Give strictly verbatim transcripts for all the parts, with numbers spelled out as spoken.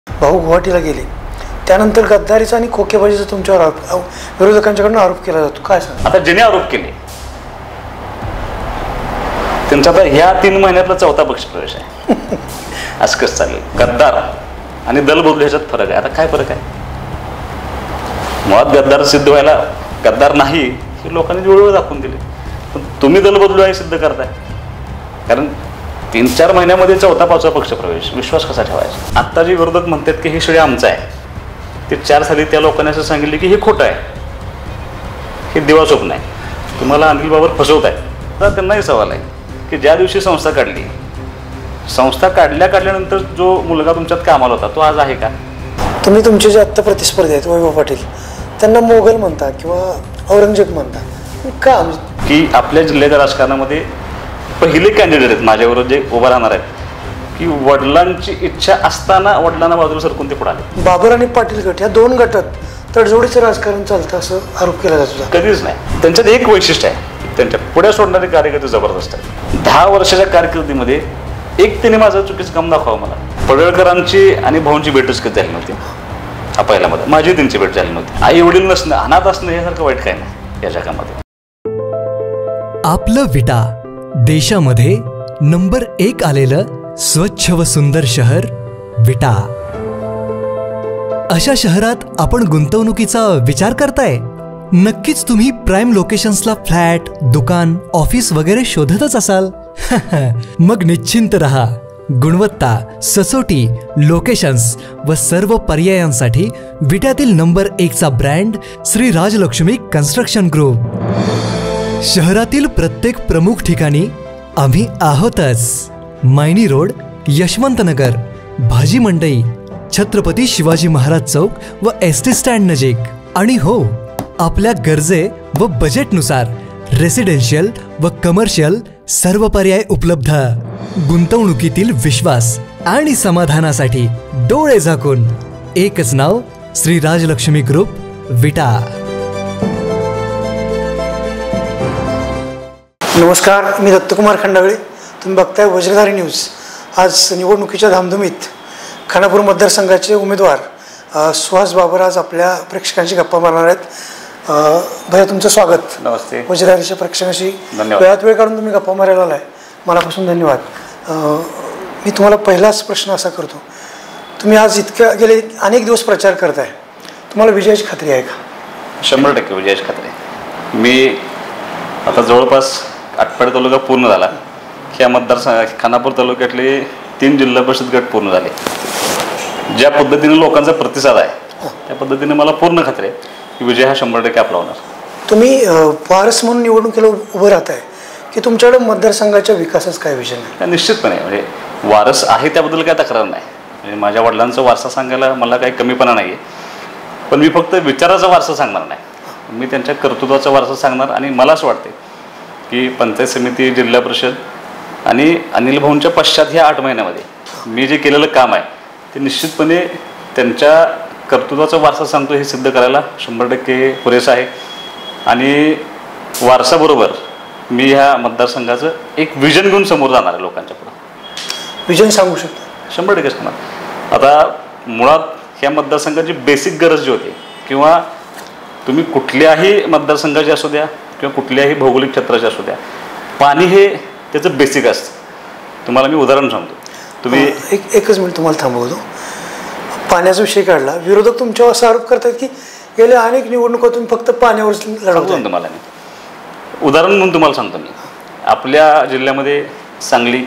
भाऊ गुवाहाटीला गेले, त्यानंतर गद्दारीचा आणि खोकेबाजीचा तुमच्यावर आरोप विरोधकांच्याकडून आरोप केला जातो, काय सांग? आता ज्याने आरोप केले त्यांचा आता ह्या तीन महिन्यातला चौथा पक्षप्रवेश आहे. असं कसं चालेल? गद्दार आणि दल बदलू ह्याच्यात फरक आहे. आता काय फरक आहे? मुळात गद्दार सिद्ध व्हायला गद्दार नाही हे लोकांनी वेळोवेळ दाखवून दिले, पण तुम्ही दल बदलू आहे सिद्ध करताय. कारण तीन चार महिन्यामध्ये चौथा पाचवा पक्षप्रवेश, विश्वास कसा ठेवायचा? आत्ता जे विरोधक म्हणतात की हे श्रेय आमचं आहे, ते चार साली त्या लोकांनी असं सांगितले की हे खोटं आहे, हे दिवास्वप्न आहे, तुम्हाला अनिल बाबर फसवत आहे. तर त्यांनाही सवाल आहे की ज्या दिवशी संस्था काढली, संस्था काढल्या काढल्यानंतर जो मुलगा तुमच्यात कामाला होता तो आज आहे का? तुम्ही तुमचे जे आत्ता प्रतिस्पर्धी आहेत वैभव पाटील, त्यांना मोगल म्हणता किंवा औरंगजेब म्हणता का? की आपल्या जिल्ह्याच्या राजकारणामध्ये पहिले कॅन्डिडेट आहेत माझ्याबरोबर जे उभं राहणार आहेत की वडिलांची इच्छा असताना वडिलांना बाजूला सरकून ते पुढे आले. बाबर आणि पाटील गट या दोन गटात तडजोडीचं राजकारण चालतं असं आरोप केला जातो. कधीच नाही. त्यांच्यात एक वैशिष्ट्य आहे, त्यांच्या पुढे सोडणारे कार्यकर्ते जबरदस्त आहेत. दहा वर्षाच्या कारकिर्दीमध्ये एक त्याने माझं चुकीचं काम दाखवावं मला. पडळकरांची आणि भाऊंची भेटच कधी झाली नव्हती. हा पहिला मध्ये माझी त्यांची भेट झाली नव्हती. आई वडील नसणं, अनाथ असणं यासारखं वाईट काय नाही या जगामध्ये. आपलं विटा देशामध्ये नंबर एक आलेलं स्वच्छ व सुंदर शहर विटा. अशा शहरात आपण गुंतवणुकीचा विचार करताय? नक्कीच तुम्ही प्राइम लोकेशन्सला फ्लॅट, दुकान, ऑफिस वगैरे शोधतच असाल. मग निश्चिंत रहा. गुणवत्ता, सचोटी, लोकेशन्स व सर्व पर्यायांसाठी विट्यातील नंबर एकचा brand Shri Rajalakshmi construction group. शहरातील प्रत्येक प्रमुख ठिकाणी आम्ही आहोतच. मायनी रोड, यशवंतनगर, भाजी मंडई, छत्रपती शिवाजी महाराज चौक व एस टी स्टँड नजीक. आणि हो, आपल्या गरजे व बजेटनुसार रेसिडेन्शियल व कमर्शियल सर्व पर्याय उपलब्ध. गुंतवणुकीतील विश्वास आणि समाधानासाठी डोळे झाकून एकच नाव, श्री राजलक्ष्मी ग्रुप, विटा. नमस्कार, मी दत्तकुमार खंडागळे. तुम्ही बघताय वज्रधारी न्यूज. आज निवडणुकीच्या धामधुमीत खानापूर मतदारसंघाचे उमेदवार सुहास बाबर आज आपल्या प्रेक्षकांशी गप्पा मारणार आहेत. भैया, तुमचं स्वागत. नमस्ते. वज्रधारीच्या प्रेक्षकांशी धन्यवाद. वेळात वेळ काढून तुम्ही गप्पा मारायला आलाय, मनापासून धन्यवाद. मी तुम्हाला पहिलाच प्रश्न असा करतो, तुम्ही आज इतक्या गेले अनेक दिवस प्रचार करताय, तुम्हाला विजयाची खात्री आहे का? शंभर टक्के विजयाची खात्री आहे. मी आता जवळपास आटपाडी तालुका पूर्ण झाला. ह्या मतदारसंघ खानापूर तालुक्यातले तीन जिल्हा परिषद गट पूर्ण झाले. ज्या पद्धतीने लोकांचा प्रतिसाद आहे त्या पद्धतीने मला पूर्ण खात्री आहे की विजय हा शंभर टक्के आपला होणार. तुम्ही वारस म्हणून निवडणुकीला उभं राहताय की तुमच्याकडे मतदारसंघाच्या विकासाचं काय विजन आहे? निश्चितपणे म्हणजे वारस आहे त्याबद्दल काय तक्रार नाही. म्हणजे माझ्या वडिलांचा वारसा सांगायला मला काही कमीपणा नाही आहे, पण मी फक्त विचाराचा वारसा सांगणार नाही, मी त्यांच्या कर्तृत्वाचा वारसा सांगणार. आणि मला असं वाटते की पंचायत समिती, जिल्हा परिषद आणि अनिल भाऊंच्या पश्चात ह्या आठ महिन्यामध्ये मी जे केलेलं काम आहे ते निश्चितपणे त्यांच्या कर्तृत्वाचा वारसा सांगतो हे सिद्ध करायला शंभर टक्के पुरेसं आहे. आणि वारसाबरोबर मी ह्या मतदारसंघाचं एक विजन घेऊन समोर जाणार आहे लोकांच्या पुढं. विजन सांगू शकतो? शंभर टक्के सांगणार. आता मुळात ह्या मतदारसंघाची बेसिक गरज जी होती, किंवा तुम्ही कुठल्याही मतदारसंघाची असू द्या किंवा कुठल्याही भौगोलिक क्षेत्राची असू द्या, पाणी हे त्याचं बेसिक असतं. तुम्हाला मी उदाहरण सांगतो. तुम्ही एक एकच मिनिट तुम्हाला थांबवतो. पाण्याचा विषय काढला, विरोधक तुमच्यावर असा आरोप करतात की गेल्या अनेक निवडणुका तुम्ही फक्त पाण्यावरच लढवतो. तुम्हाला मी उदाहरण म्हणून तुम्हाला सांगतो. मी आपल्या जिल्ह्यामध्ये सांगली,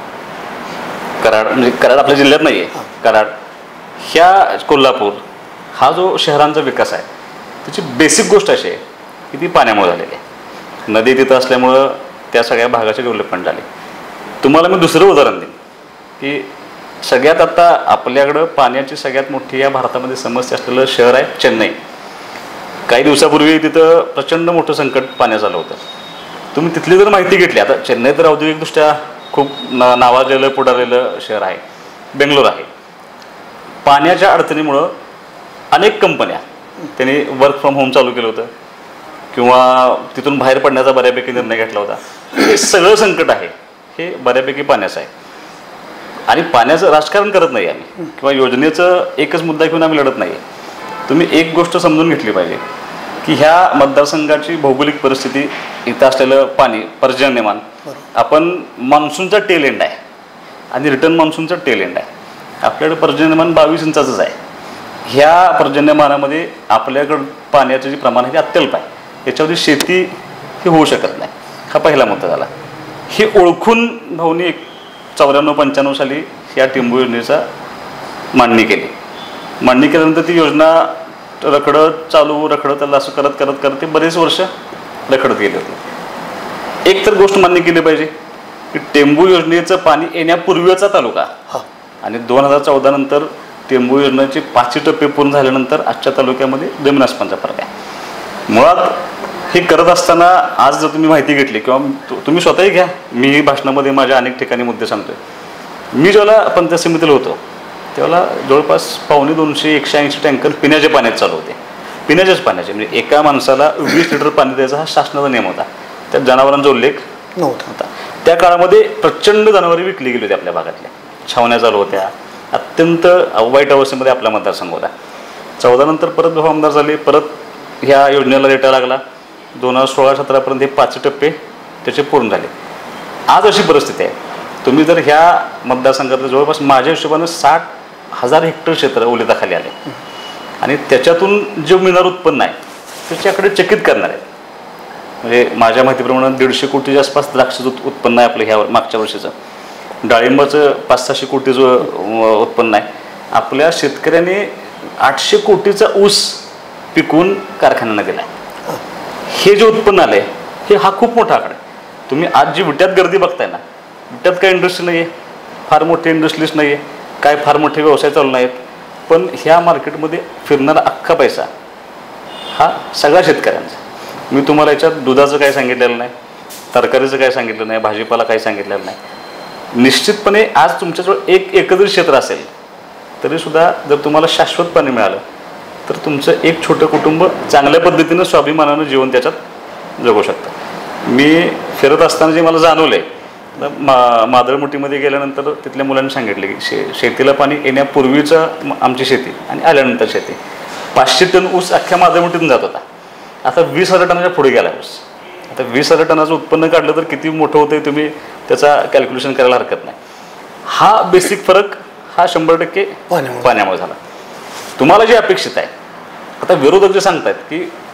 कराड, म्हणजे कराड आपल्या जिल्ह्यात नाही आहे, कराड, ह्या कोल्हापूर हा जो शहरांचा विकास आहे त्याची बेसिक गोष्ट अशी आहे की ती पाण्यामुळे झालेली आहे. नदी तिथं असल्यामुळं त्या सगळ्या भागाचे डेव्हलपमेंट झाले. तुम्हाला मी दुसरं उदाहरण देईन की सगळ्यात आता आपल्याकडं पाण्याची सगळ्यात मोठी या भारतामध्ये समस्या असलेलं शहर आहे चेन्नई. काही दिवसापूर्वी तिथं प्रचंड मोठं संकट पाण्याचं आलं होतं. तुम्ही तिथली जर माहिती घेतली, आता चेन्नई तर औद्योगिकदृष्ट्या खूप न नावाजलेलं पुढारलेलं शहर आहे, बेंगलोर आहे. पाण्याच्या अडचणीमुळं अनेक कंपन्या त्यांनी वर्क फ्रॉम होम चालू केलं होतं किंवा तिथून बाहेर पडण्याचा बऱ्यापैकी निर्णय घेतला होता. हे सगळं संकट आहे हे बऱ्यापैकी पाण्याचं आहे. आणि पाण्याचं राजकारण करत नाही आम्ही किंवा योजनेचं एकच मुद्दा घेऊन आम्ही लढत नाही. तुम्ही एक गोष्ट समजून घेतली पाहिजे की ह्या मतदारसंघाची भौगोलिक परिस्थिती, इथं असलेलं पाणी पर्जन्यमान, आपण मान्सूनचा टेल एंड आहे आणि रिटर्न मान्सूनचा टेल एंड आहे. आपल्याकडे पर्जन्यमान बावीस इंचाचंच आहे. ह्या पर्जन्यमानामध्ये आपल्याकडं पाण्याचं जे प्रमाण आहे ते अत्यल्प आहे. याच्यामध्ये शेती ही होऊ शकत नाही. हा पहिला मुद्दा झाला. हे ओळखून भाऊनी एक चौऱ्याण्णव पंच्याण्णव साली ह्या टेंबू योजनेचा मांडणी केली. मांडणी केल्यानंतर ती योजना रखडत चालू रखडत त्याला असं करत करत करत ते बरेच वर्ष रखडत गेले होते. एक तर गोष्ट मान्य केली पाहिजे की टेंबू योजनेचं पाणी येण्यापूर्वीचा तालुका आणि दोन हजार चौदा नंतर टेंबू योजनेचे पाचशे टप्पे पूर्ण झाल्यानंतर आजच्या तालुक्यामध्ये जमीन आसमानचा फरक आहे. मुळात हे करत असताना आज जर तुम्ही माहिती घेतली किंवा तुम्ही स्वतःही घ्या, मी भाषणामध्ये माझ्या अनेक ठिकाणी मुद्दे सांगतोय. मी जेव्हा पंचायत समितीला होतो तेव्हा जवळपास पावणे दोनशे एकशे ऐंशी टँकर पिण्याच्या पाण्यात चालू होते. पिण्याच्याच पाण्याचे म्हणजे एका माणसाला वीस लिटर पाणी द्यायचा हा शासनाचा नियम होता. त्यात जनावरांचा उल्लेख नव्हता. त्या काळामध्ये प्रचंड जनावरे विकली गेली होती आपल्या भागातल्या. छावण्या चालू होत्या. अत्यंत वाईट अवस्थेमध्ये आपला मतदारसंघ होता. चौदा नंतर परत भाऊ आमदार झाले. परत ह्या योजनेला रेटा लागला. दोन हजार सोळा सतरापर्यंत हे पाच टप्पे त्याचे पूर्ण झाले. आज अशी परिस्थिती आहे, तुम्ही जर ह्या मतदारसंघातलं जवळपास माझ्या हिशोबानं साठ हजार हेक्टर क्षेत्र ओलिताखाली आले आणि त्याच्यातून जे मिळणार उत्पन्न आहे त्याच्याकडे चकित करणार आहे. म्हणजे माझ्या माहितीप्रमाणे दीडशे कोटीच्या आसपास द्राक्षाचं उत्पन्न आहे आपलं ह्या मागच्या वर्षीचं. डाळिंबाचं पाच सहाशे कोटीचं उत्पन्न आहे. आपल्या शेतकऱ्याने आठशे कोटीचा ऊस पिकवून कारखान्यांना दिला आहे. हे जे उत्पन्न आलं आहे हे हा खूप मोठा आकडा आहे. तुम्ही आज जी विट्यात गर्दी बघताय ना, विट्यात काय इंडस्ट्री नाही आहे, फार मोठे इंडस्ट्रीज नाही आहे, काय फार मोठे व्यवसाय चालू नाहीत, पण ह्या मार्केटमध्ये फिरणारा अख्खा पैसा हा सगळ्या शेतकऱ्यांचा. मी तुम्हाला याच्यात दुधाचं काय सांगितलेलं नाही, तरकारीचं काय सांगितलं नाही, भाजीपाला काय सांगितलेलं नाही. निश्चितपणे आज तुमच्याजवळ एक एकत्रित क्षेत्र असेल तरीसुद्धा जर तुम्हाला शाश्वत पाणी मिळालं तर तुमचं एक छोटं कुटुंब चांगल्या पद्धतीनं स्वाभिमानानं जीवन त्याच्यात जगू शकतं. मी फिरत असताना जे मला जाणवलं आहे, मा मादळमुठीमध्ये गेल्यानंतर तिथल्या मुलांनी सांगितले की शे शेतीला पाणी येण्यापूर्वीचं आमची शेती आणि आल्यानंतर शेती. पाचशे टन ऊस अख्ख्या मादळमुठीतून जात होता. आता वीस हजार टनाच्या पुढे गेला ऊस. आता वीस हजार टनाचं उत्पन्न काढलं तर किती मोठं होतं तुम्ही त्याचा कॅल्क्युलेशन करायला हरकत नाही. हा बेसिक फरक हा शंभर टक्के पाण्यामुळे झाला. तुम्हाला जे अपेक्षित आहे, आता विरोधक जे सांगतायत की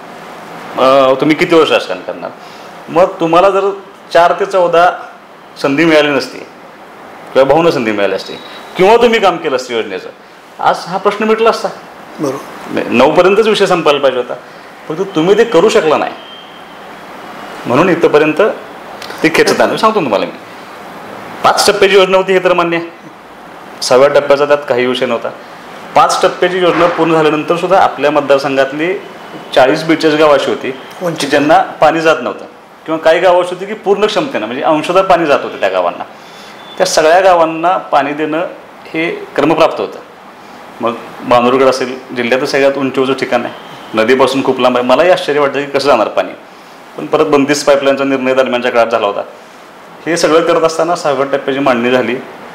तुम्ही किती वर्ष राजकारण करणार, मग तुम्हाला जर चार ते चौदा संधी मिळाली नसती किंवा भावना संधी मिळाली असती किंवा तुम्ही काम केलं असतं योजनेचं, आज हा प्रश्न मिटला असता. बरोबर, नऊपर्यंतच विषय संपायला पाहिजे होता, परंतु तुम्ही ते करू शकला नाही म्हणून इथंपर्यंत ते खेचत आणलं. सांगतो तुम्हाला मी, पाच टप्प्याची योजना होती हे तर मान्य आहे. सहाव्या टप्प्याचा त्यात काही विषय नव्हता. पाच टप्प्याची योजना पूर्ण झाल्यानंतर सुद्धा आपल्या मतदारसंघातली चाळीस बेचाळीस गाव अशी होती की ज्यांना पाणी जात नव्हतं किंवा काही गावं अशी होती की पूर्ण क्षमतेनं म्हणजे अंशतः पाणी जात होतं त्या गावांना. त्या सगळ्या गावांना पाणी देणं हे क्रमप्राप्त होतं. मग बांधुरगड असेल, जिल्ह्यातच सगळ्यात उंचीवरचं ठिकाण आहे, नदीपासून खूप लांब आहे. मलाही आश्चर्य वाटतं की कसं जाणार पाणी, पण परत बंदिस्त पाईपलाईनचा निर्णय दरम्यानच्या काळात झाला होता. हे सगळं करत असताना सहाव्या टप्प्याची मांडणी झाली,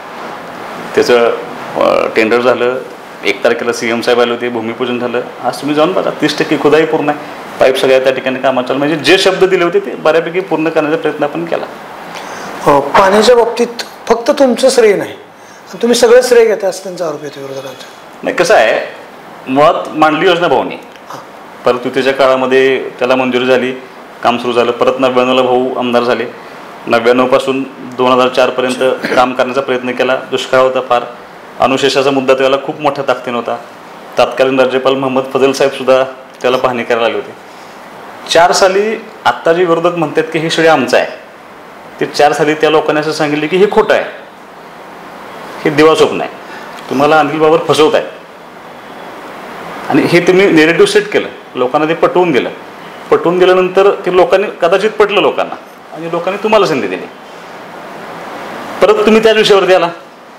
त्याचं टेंडर झालं, एक तारखेला सी एम साहेब आले होते, भूमिपूजन झालं. आज तुम्ही जाऊन बघा तीस टक्के खुदाई पूर्ण आहे, पाईप सगळ्या त्या ठिकाणी कामात चालू. म्हणजे जे शब्द दिले होते ते बऱ्यापैकी पूर्ण करण्याचा प्रयत्न आपण केला. पाण्याच्या बाबतीत फक्त तुमचं श्रेय नाही, तुम्ही सगळं श्रेय घेता असं त्यांचा आरोप येतो विरोधकांचा. नाही, कसं आहे, मुळात मांडली योजना भाऊनी, परत युतीच्या काळामध्ये त्याला मंजुरी झाली, काम सुरू झालं. परत नव्याण्णवला भाऊ आमदार झाले. नव्याण्णवपासून दोन हजार चारपर्यंत काम करण्याचा प्रयत्न केला. दुष्काळ होता फार, अनुशेषाचा मुद्दा त्याला खूप मोठ्या ताकदीनं होता. तत्कालीन राज्यपाल मोहम्मद फजल साहेबसुद्धा त्याला पाहणी करायला आले होते. चार साली आत्ता जे विरोधक म्हणतात की हे श्रेय आमचं आहे, ते चार साली त्या लोकांनी असं सांगितले की हे खोटं आहे, हे दिवास्वप्न आहे, तुम्हाला अनिल बाबर फसवत आहे. आणि हे तुम्ही नेरेटिव्ह सेट केलं, लोकांना ते पटवून दिलं. पटवून दिल्यानंतर ते लोकांनी कदाचित पटलं लोकांना आणि लोकांनी तुम्हाला संधी दिली. परत तुम्ही त्याच विषयावरती आला.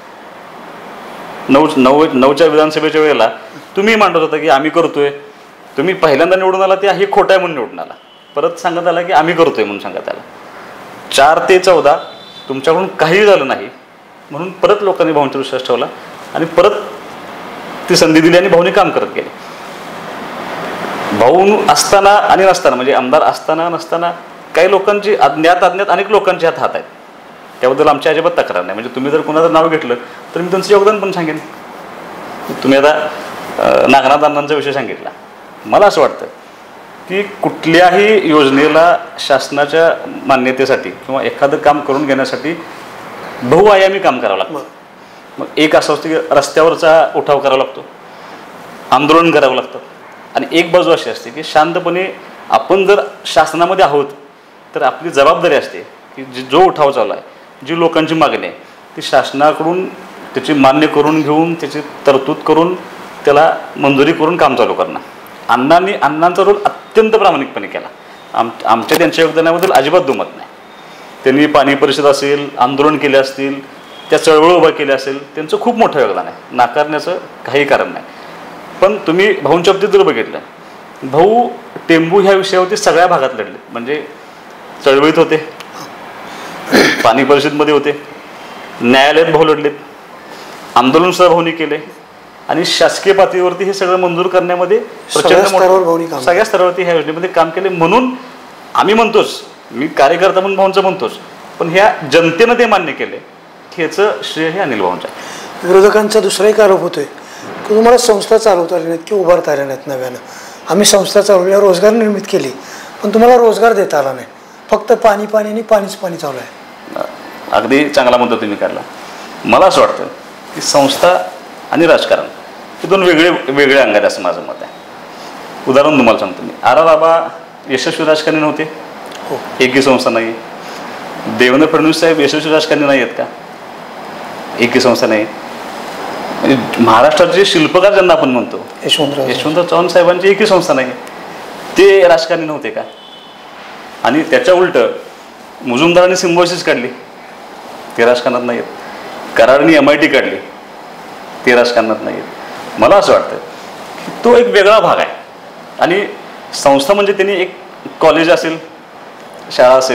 नऊ नऊ नऊच्या विधानसभेच्या वेळेला तुम्ही मांडत होता की आम्ही करतोय. तुम्ही पहिल्यांदा निवडून आला ते हे खोटं आहे म्हणून निवडून आला. परत सांगत आला की आम्ही करतोय म्हणून सांगत आला. चार ते चौदा तुमच्याकडून काही झालं नाही, म्हणून परत लोकांनी भाऊंचा विश्वास ठेवला आणि परत ती संधी दिली आणि भाऊनी काम करत गेले. भाऊ असताना आणि नसताना म्हणजे आमदार असताना नसताना काही लोकांची अज्ञात अज्ञात अनेक लोकांचे हात हात आहेत, त्याबद्दल आमची अजिबात तक्रार नाही. म्हणजे तुम्ही जर कोणाचं नाव घेतलं तर मी त्यांचं योगदान पण सांगेन. तुम्ही आता नागनाथ अण्णांचा विषय सांगितला. मला असं वाटतं की कुठल्याही योजनेला शासनाच्या मान्यतेसाठी किंवा एखादं काम करून घेण्यासाठी बहुआयामी काम करावं लागतं. मग एक असं असतं की रस्त्यावरचा उठाव करावा लागतो, आंदोलन करावं लागतं, आणि एक बाजू अशी असते की शांतपणे आपण जर शासनामध्ये आहोत तर आपली जबाबदारी असते की जी जो उठाव चालू आहे, जी लोकांची मागणी आहे ती शासनाकडून त्याची मान्य करून घेऊन त्याची तरतूद करून त्याला मंजुरी करून काम चालू करणं. अण्णांनी अण्णांचा रोल अत्यंत प्रामाणिकपणे केला. आम आमच्या त्यांच्या योगदानाबद्दल अजिबात दुमत नाही. त्यांनी पाणी परिषद असेल, आंदोलन केले असतील, त्या चळवळ उभा केल्या असेल, त्यांचं खूप मोठं योगदान आहे, नाकारण्याचं काही कारण नाही. पण तुम्ही भाऊंच्या बाबतीत जर बघितलं, भाऊ टेंबू ह्या विषयावरती सगळ्या भागात लढले. म्हणजे चळवळीत होते, पाणी परिषदमध्ये होते, न्यायालयात भाऊ लढलेत, आंदोलनसुद्धा भाऊनी केले आणि शासकीय पातळीवरती हे सगळं मंजूर करण्यामध्ये प्रचंड सगळ्या स्तरावरती ह्या योजनेमध्ये काम केले. म्हणून आम्ही म्हणतोच, मी कार्यकर्ता म्हणून भाऊंचं म्हणतोच, पण ह्या जनतेनं ते मान्य केले ह्याचं श्रेय हे अनिल भाऊंचं आहे. विरोधकांचा दुसरा एक आरोप होतोय की तुम्हाला संस्था चालवता आल्या नाहीत किंवा उभारता आल्या नाहीत. नव्यानं आम्ही संस्था चालवल्या, रोजगार निर्मित केली, पण तुम्हाला रोजगार देता आला नाही, फक्त पाणी पाणी आणि पाणीच पाणी चालू आहे. अगदी चांगला मुद्दा तुम्ही काढला. मला असं वाटतं की संस्था आणि राजकारण हे दोन वेगळे वेगळे अंग आहेत असं माझं मत आहे. उदाहरण तुम्हाला सांगतो मी. आर आर आबा यशस्वी राजकारणी नव्हते, एकही संस्था नाही. देवेंद्र फडणवीस साहेब यशस्वी राजकारणी नाही आहेत का? एकही संस्था नाही. म्हणजे महाराष्ट्राचे शिल्पकार ज्यांना आपण म्हणतो यशवंतराव यशवंतराव चव्हाण साहेबांची एकही संस्था नाही, ते राजकारणी नव्हते का? आणि त्याच्या उलट मुजुमदारांनी सिम्बॉयसिस काढली, ते राजकारणात नाही आहेत. कराडनी एम आय टी काढली, ते राजकारणात नाही आहेत. मला असं वाटतं की तो एक वेगळा भाग आहे. आणि संस्था म्हणजे त्यांनी एक कॉलेज असेल, शाळा असेल,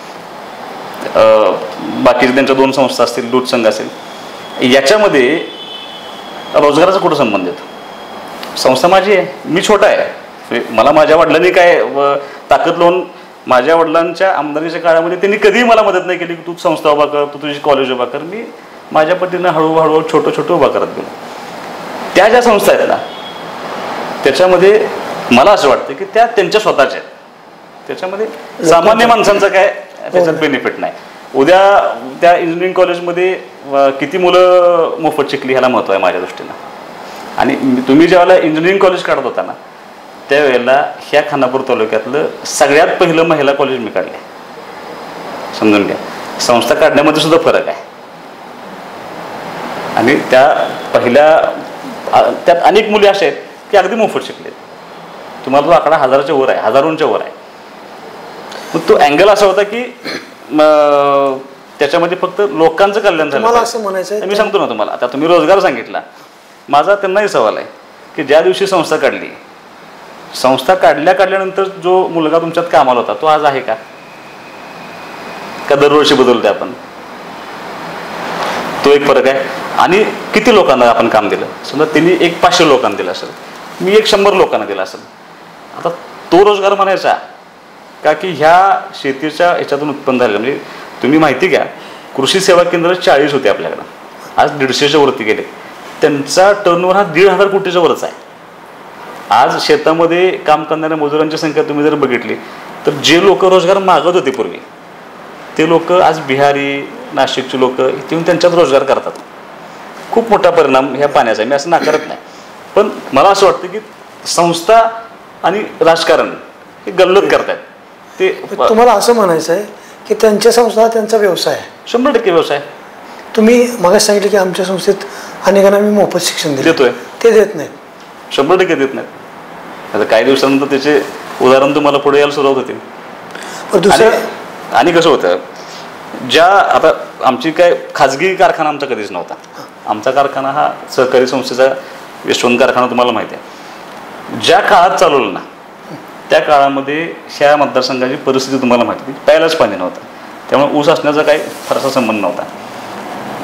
बाकीच्या त्यांच्या दोन संस्था असतील, दूध संघ असेल, याच्यामध्ये रोजगाराचा कुठं संबंध येतो? संस्था माझी आहे, मी छोटा आहे. मला माझ्या वडिलांनी काय ताकद लावून माझ्या वडिलांच्या आमदारीच्या काळामध्ये त्यांनी कधीही मला मदत नाही केली की तू संस्था उभा कर, तू तुझी कॉलेज उभा कर. मी माझ्या पद्धतीनं हळूहळू छोटं छोटं उभा करत गेलो. त्या ज्या संस्था आहेत ना, त्याच्यामध्ये मला असं वाटतं की त्या त्यांच्या स्वतःच्या आहेत. त्याच्यामध्ये सामान्य माणसांचं काय त्याच्यात बेनिफिट नाही. उद्या त्या इंजिनिअरिंग कॉलेजमध्ये किती मुलं मोफत शिकली ह्याला महत्त्व आहे माझ्या दृष्टीनं. आणि तुम्ही ज्यावेळेला इंजिनिअरिंग कॉलेज काढत होता ना, त्यावेळेला ह्या खानापूर तालुक्यातलं सगळ्यात पहिलं महिला कॉलेज मी काढले. समजून घ्या, संस्था काढण्यामध्ये सुद्धा फरक आहे. आणि त्या पहिल्या त्यात अनेक मुली अशा आहेत की अगदी मोफत शिकलेत. तुम्हाला तो आकडा हजाराच्या वर आहे, हजारोंच्या वर आहे. मग तो अँगल असा होता की त्याच्यामध्ये फक्त लोकांचं कल्याण झालं असं म्हणायचं. मी सांगतो ना तुम्हाला, आता तुम्ही रोजगार सांगितला, माझा त्यांनाही सवाल आहे की ज्या दिवशी संस्था काढली, संस्था काढल्या काढल्यानंतर जो मुलगा तुमच्यात कामाला होता तो आज आहे का? का दरवर्षी बदलते आपण? तो एक फरक आहे. आणि किती लोकांना आपण काम दिलं? समजा त्यांनी एक पाचशे लोकांना दिलं असेल, मी एक शंभर लोकांना दिला असेल. आता तो रोजगार म्हणायचा का की ह्या शेतीच्या ह्याच्यातून उत्पन्न झालेलं? म्हणजे तुम्ही माहिती घ्या, कृषी सेवा केंद्र चाळीस होते आपल्याकडं, आज दीडशेच्या वरती गेले. त्यांचा टर्नओव्हर हा दीड हजार कोटीच्या वरच आहे. आज शेतामध्ये काम करणाऱ्या मजुरांची संख्या तुम्ही जर बघितली तर जे लोक रोजगार मागत होते पूर्वी, ते लोक आज बिहारी, नाशिकचे लोक इथे येऊन त्यांच्यात रोजगार करतात. खूप मोठा परिणाम ह्या पाण्याचा आहे, मी असं नाकारत नाही. पण मला असं वाटतं की संस्था आणि राजकारण हे गल्लत करतायत. ते तुम्हाला असं म्हणायचं आहे की त्यांच्या संस्था त्यांचा व्यवसाय आहे, शंभर टक्के व्यवसाय. तुम्ही मगाच सांगितलं की आमच्या संस्थेत अनेकांना मी मोफत शिक्षण देतोय, ते देत नाहीत. शंभर टक्के देत नाहीत. आता काही दिवसानंतर त्याचे उदाहरण तुम्हाला पुढे यायला सुरुवात होते. आणि कसं होतं, ज्या आता आमची काय खाजगी कारखाना आमचा कधीच नव्हता. आमचा कारखाना हा सहकारी संस्थेचा यशवंत कारखाना तुम्हाला माहिती आहे. ज्या काळात चालवलं ना, त्या काळामध्ये ह्या मतदारसंघाची परिस्थिती तुम्हाला माहिती, प्यायलाच पाणी नव्हतं. त्यामुळे ऊस असण्याचा काही फारसा संबंध नव्हता.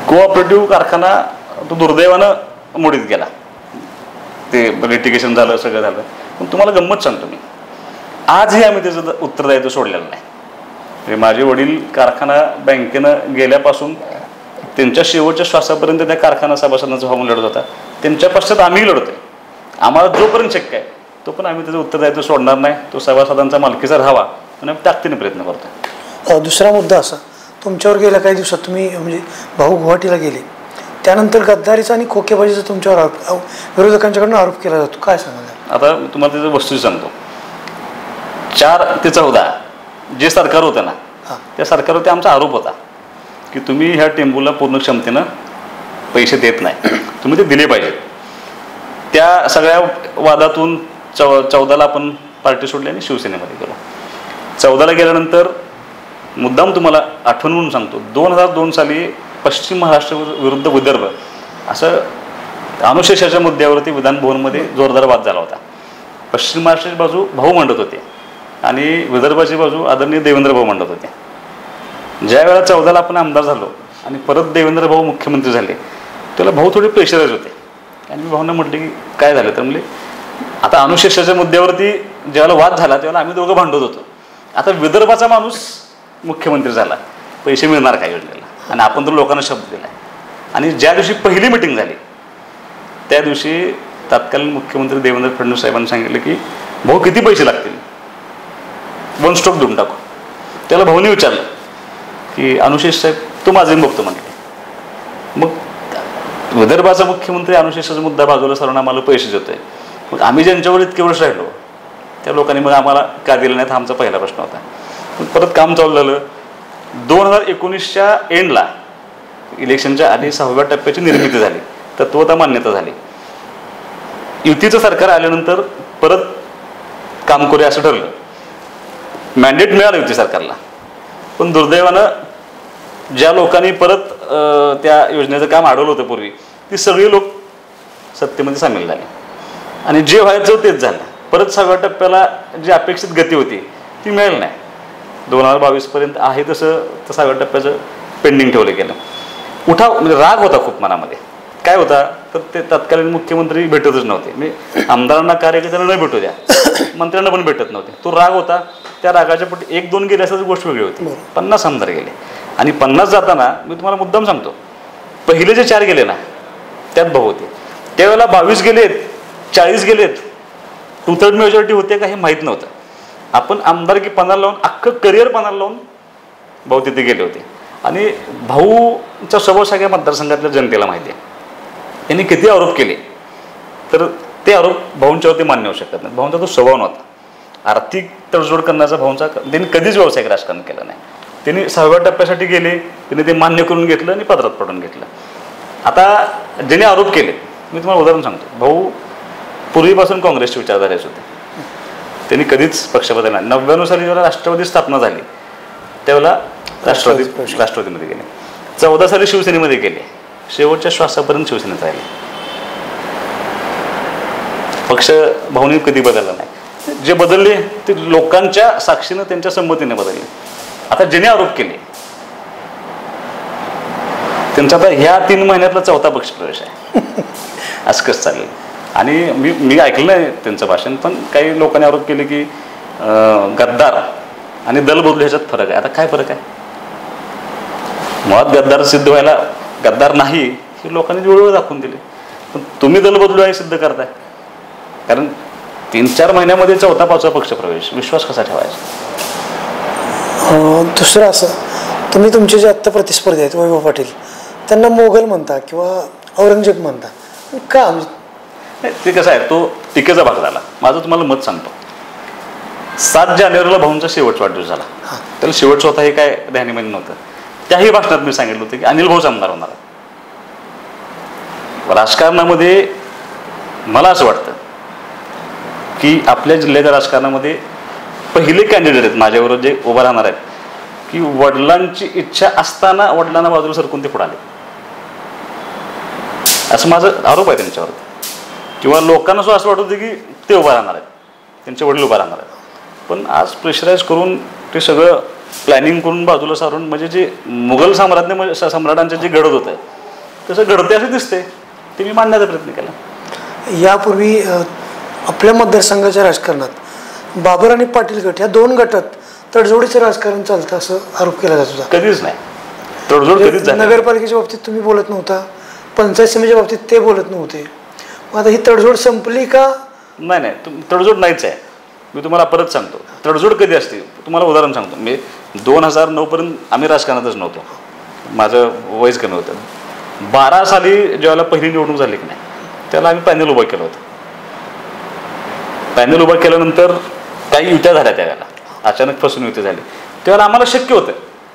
कोऑपरेटिव्ह कारखाना तो दुर्दैवानं मोडीत गेला, ते लिटिगेशन झालं, सगळं झालं. पण तुम्हाला गंमत सांगतो मी, आजही आम्ही त्याचं उत्तरदायित्व सोडलेलं नाही. म्हणजे माझे वडील कारखाना बँकेनं गेल्यापासून त्यांच्या शेवटच्या श्वासापर्यंत त्या कारखाना सभासदांचा फॉर्म लढत होता. त्यांच्या पश्चात आम्ही लढतोय. आम्हाला जोपर्यंत शक्य आहे तो पण आम्ही त्याचं उत्तरदायित्व सोडणार नाही. तो सभासदांचा मालकीचा राहावा आणि आम्ही ताकदीने प्रयत्न करतो. दुसरा मुद्दा असा, तुमच्यावर गेल्या काही दिवसात तुम्ही म्हणजे भाऊ गुवाहाटीला गेले, त्यानंतर गद्दारीचा आणि खोकेबाजीचा तुमच्यावर आरोप विरोधकांच्याकडून आरोप केला जातो, काय सांगाल? आता तुम्हाला त्याचं वस्तू सांगतो. चार ते चौदा जे सरकार होतं ना, त्या सरकारवरती आमचा आरोप होता की तुम्ही ह्या टेंबूला पूर्ण क्षमतेनं पैसे देत नाही, तुम्ही ते दिले पाहिजेत. त्या सगळ्या वादातून चौ चौदाला आपण पार्टी सोडली आणि शिवसेनेमध्ये गेलो. चौदाला गेल्यानंतर मुद्दाम तुम्हाला आठवण म्हणून सांगतो, दोन हजार दोन साली पश्चिम महाराष्ट्र विरुद्ध विदर्भ असं अनुशेषाच्या मुद्द्यावरती विधानभवनमध्ये जोरदार वाद झाला होता. पश्चिम महाराष्ट्राची बाजू भाऊ मांडत होते आणि विदर्भाची बाजू आदरणीय देवेंद्र भाऊ मांडत होते. ज्या वेळा चौदाला आपण आमदार झालो आणि परत देवेंद्र भाऊ मुख्यमंत्री झाले, त्याला भाऊ थोडे प्रेशराईज होते. आणि मी भाऊंना म्हटले की काय झालं, तर म्हणले आता अनुशेषाच्या मुद्द्यावरती ज्यावेळेला वाद झाला त्यावेळेला आम्ही दोघं भांडत होतो, आता विदर्भाचा माणूस मुख्यमंत्री झाला, पैसे मिळणार काय योजनेला, आणि आपण तर लोकांना शब्द दिला. आणि ज्या दिवशी पहिली मिटिंग झाली त्या दिवशी तत्कालीन मुख्यमंत्री देवेंद्र फडणवीस साहेबांनी सांगितलं की भाऊ किती पैसे लागतील, वन स्ट्रोक देऊन टाकू. त्याला भाऊने विचारलं की अनुशेष साहेब तो माझे बघतो म्हटले. मग विदर्भाचा मुख्यमंत्री अनुशेषाचा मुद्दा बाजूला सरून आम्हाला पैसे देतोय, मग आम्ही ज्यांच्यावर इतके वर्ष राहिलो त्या लोकांनी मग आम्हाला का दिलं नाही, हा आमचा पहिला प्रश्न होता. मग परत काम चालू झालं. दोन हजार एकोणीसच्या एंडला इलेक्शनच्या आधी सहाव्या टप्प्याची निर्मिती झाली, तत्वता मान्यता झाली. युतीचं सरकार आल्यानंतर परत काम करूया असं ठरलं. मॅन्डेट मिळालं युती सरकारला, पण दुर्दैवानं ज्या लोकांनी परत त्या योजनेचं काम अडवलं होतं पूर्वी, ती सगळी लोक सत्तेमध्ये सामील झाले आणि जे व्हायचं तेच झालं. परत सहाव्या टप्प्याला जी अपेक्षित गती होती ती मिळाली नाही. दोन हजार बावीसपर्यंत आहे तसं तर सहाव्या टप्प्याचं पेंडिंग ठेवलं गेलं. उठाव म्हणजे राग होता खूप मनामध्ये. काय होता तर ते तत्कालीन मुख्यमंत्री भेटतच नव्हते, म्हणजे आमदारांना कार्यकर्त्यांना न भेटू द्या, मंत्र्यांना पण भेटत नव्हते. तो राग होता. त्या रागाच्या पोटी एक दोन गेले असं गोष्ट वेगळी होती. पन्नास आमदार गेले आणि पन्नास जाताना मी तुम्हाला मुद्दाम सांगतो, पहिले जे चार गेले ना त्यात भाऊ होते. त्यावेळेला बावीस गेलेत, चाळीस गेलेत, टू थर्ड मेजॉरिटी होते का हे माहीत नव्हतं. आपण आमदारकी पणाला लावून अख्खं करिअर पणाला लावून भाऊ तिथे गेले होते. आणि भाऊचा स्वभाव सगळ्या मतदारसंघातल्या जनतेला माहिती आहे. त्यांनी किती आरोप केले तर ते आरोप भाऊंच्यावरती मान्य होऊ शकत नाही. भाऊंचा तो स्वभाव नव्हता. आर्थिक तडजोड करण्याचा भाऊंचा त्यांनी कधीच व्यावसायिक राजकारण केलं नाही. त्यांनी सहाव्या टप्प्यासाठी गेले, त्यांनी ते मान्य करून घेतलं आणि पदरात पडून घेतलं. आता ज्यांनी आरोप केले, मी तुम्हाला उदाहरण सांगतो. भाऊ पूर्वीपासून काँग्रेसचे विचारधारेच होते. त्यांनी कधीच पक्ष बदलला नाही. नव्याण्णव साली जेव्हा राष्ट्रवादी स्थापना झाली त्यावेळेला राष्ट्रवादी राष्ट्रवादीमध्ये गेले. चौदा साली शिवसेनेमध्ये गेले. शेवटच्या श्वासापर्यंत शिवसेनेत राहिले. पक्ष भाऊनी कधी बदलला नाही. जे बदलले ते लोकांच्या साक्षीनं त्यांच्या संमतीने बदलले. आता ज्याने आरोप केले त्यांचा आता ह्या तीन महिन्यातला चौथा पक्ष प्रवेश आहे. असं कसं चालेल. आणि मी मी ऐकलं नाही त्यांचं भाषण, पण काही लोकांनी आरोप केले की गद्दार आणि दल बदलू ह्याच्यात फरक आहे. आता काय फरक आहे? मुळात गद्दार सिद्ध व्हायला गद्दार नाही हे लोकांनी वेळोवेळ दाखवून दिले, पण तुम्ही दल बदलू आहे सिद्ध करताय. कारण तीन चार महिन्यामध्ये चौथा पाचवा पक्ष प्रवेश, विश्वास कसा ठेवायचा? दुसरं असं, तुम्ही तुमचे जे आत्ता प्रतिस्पर्धी आहेत वैभव पाटील, त्यांना मोगल म्हणता किंवा औरंगजेब म्हणता का? म्हणजे ते कसं आहे, तो टीकेचा भाग झाला. माझं तुम्हाला मत सांगतो. सात जानेवारीला भाऊंचा शेवटचा वाढदिवस झाला. त्याला शेवटचं होता हे काय ध्यानीमध्ये नव्हतं. त्याही भाषणात मी सांगितलं होतं की अनिल भाऊच आमदार होणार आहे. राजकारणामध्ये मला असं वाटतं की आपल्या जिल्ह्याच्या राजकारणामध्ये पहिले कॅन्डिडेट आहेत माझ्याबरोबर जे उभं राहणार आहेत की वडिलांची इच्छा असताना वडिलांना बाजूला सरकून ते पुढे आले, असं माझा आरोप आहे त्यांच्यावर. किंवा लोकांना सुद्धा असं वाटत होतं की ते उभं राहणार आहेत, त्यांचे वडील उभं राहणार आहेत. पण आज प्रेशराईज करून ते सगळं प्लॅनिंग करून बाजूला सारून, म्हणजे जे मुघल साम्राज्य सम्राटांचं जे घडत होतं तसं घडते असं दिसते, ते मी मांडण्याचा प्रयत्न केला. यापूर्वी आपल्या मतदारसंघाच्या राजकारणात बाबर आणि पाटील गट या दोन गटात तडजोडीचं राजकारण चालतं असं आरोप केला जात होता. कधीच नाही तडजोड कधीच झाली. नगरपालिकेच्या बाबतीत तुम्ही बोलत नव्हता, पंचायत समितीच्या बाबतीत ते बोलत नव्हते. मग आता ही तडजोड संपली का? नाही नाही तुम तडजोड नाहीच आहे. मी तुम्हाला परत सांगतो तडजोड कधी असते. तुम्हाला उदाहरण सांगतो. मी दोन हजार नऊपर्यंत आम्ही राजकारणातच नव्हतो, माझं वयच कमी होतं. बारा साली ज्यावेळेला पहिली निवडणूक झाली की नाही त्याला आम्ही पॅनल उभं केलं होतं. पॅनल उभं केल्यानंतर काही युत्या झाल्या, त्यावेळेला अचानक फसून युती झाली. त्यावेळेला आम्हाला शक्य होतं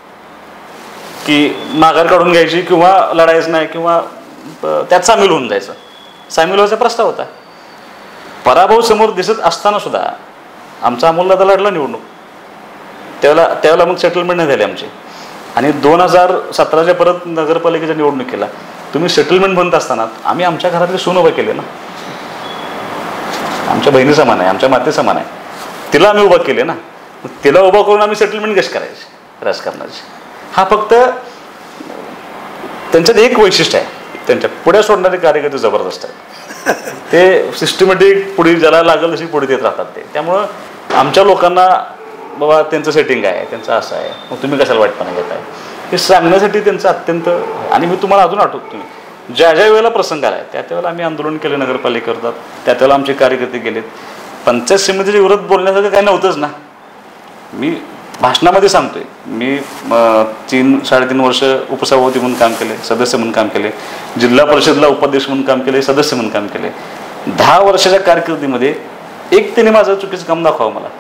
की माघार काढून घ्यायची किंवा लढायचं नाही किंवा त्यात सामील होऊन जायचं. सामील व्हायचा प्रस्ताव होता. पराभव समोर दिसत असताना सुद्धा आमचा अमोलदादा लढला निवडणूक. त्यावेळेला त्यावेळेला मग सेटलमेंट नाही झाली आमची. आणि दोन हजार सतराच्या परत नगरपालिकेच्या निवडणुकीला तुम्ही सेटलमेंट बनत असताना आम्ही आमच्या घरातले सून उभं केले ना, आमच्या बहिणी समान आहे, आमच्या माते समान आहे, तिला आम्ही उभा केले ना. मग तिला उभा करून आम्ही सेटलमेंट कशी करायची राजकारणाची? हा फक्त त्यांच्यात एक वैशिष्ट्य आहे, त्यांच्या पुढे सोडणारे कार्यकर्ते जबरदस्त आहेत. ते सिस्टमॅटिक पुढे ज्याला लागेल तशी पुढे देत राहतात ते. त्यामुळं आमच्या लोकांना बाबा त्यांचं सेटिंग आहे, त्यांचं असं आहे, मग तुम्ही कशाला वाईटपणा घेताय हे सांगण्यासाठी त्यांचं अत्यंत. आणि मी तुम्हाला अजून आठवतो, तुम्ही ज्या ज्या वेळेला प्रसंग आला त्या त्यावेळेला आम्ही आंदोलन केले नगरपालिकेकरतात, त्या त्यावेळेला आमचे कार्यकर्ते गेलेत. पंचायत समितीच्या विरोधात बोलण्यासारखं काही नव्हतंच ना. मी भाषणामध्ये सांगतोय, मी तीन साडेतीन वर्ष उपसभापती म्हणून काम केले, सदस्य म्हणून काम केले, जिल्हा परिषदला उपाध्यक्ष म्हणून काम केले, सदस्य म्हणून काम केले. दहा वर्षाच्या कारकिर्दीमध्ये एक त्याने माझं चुकीचं काम दाखवावं मला.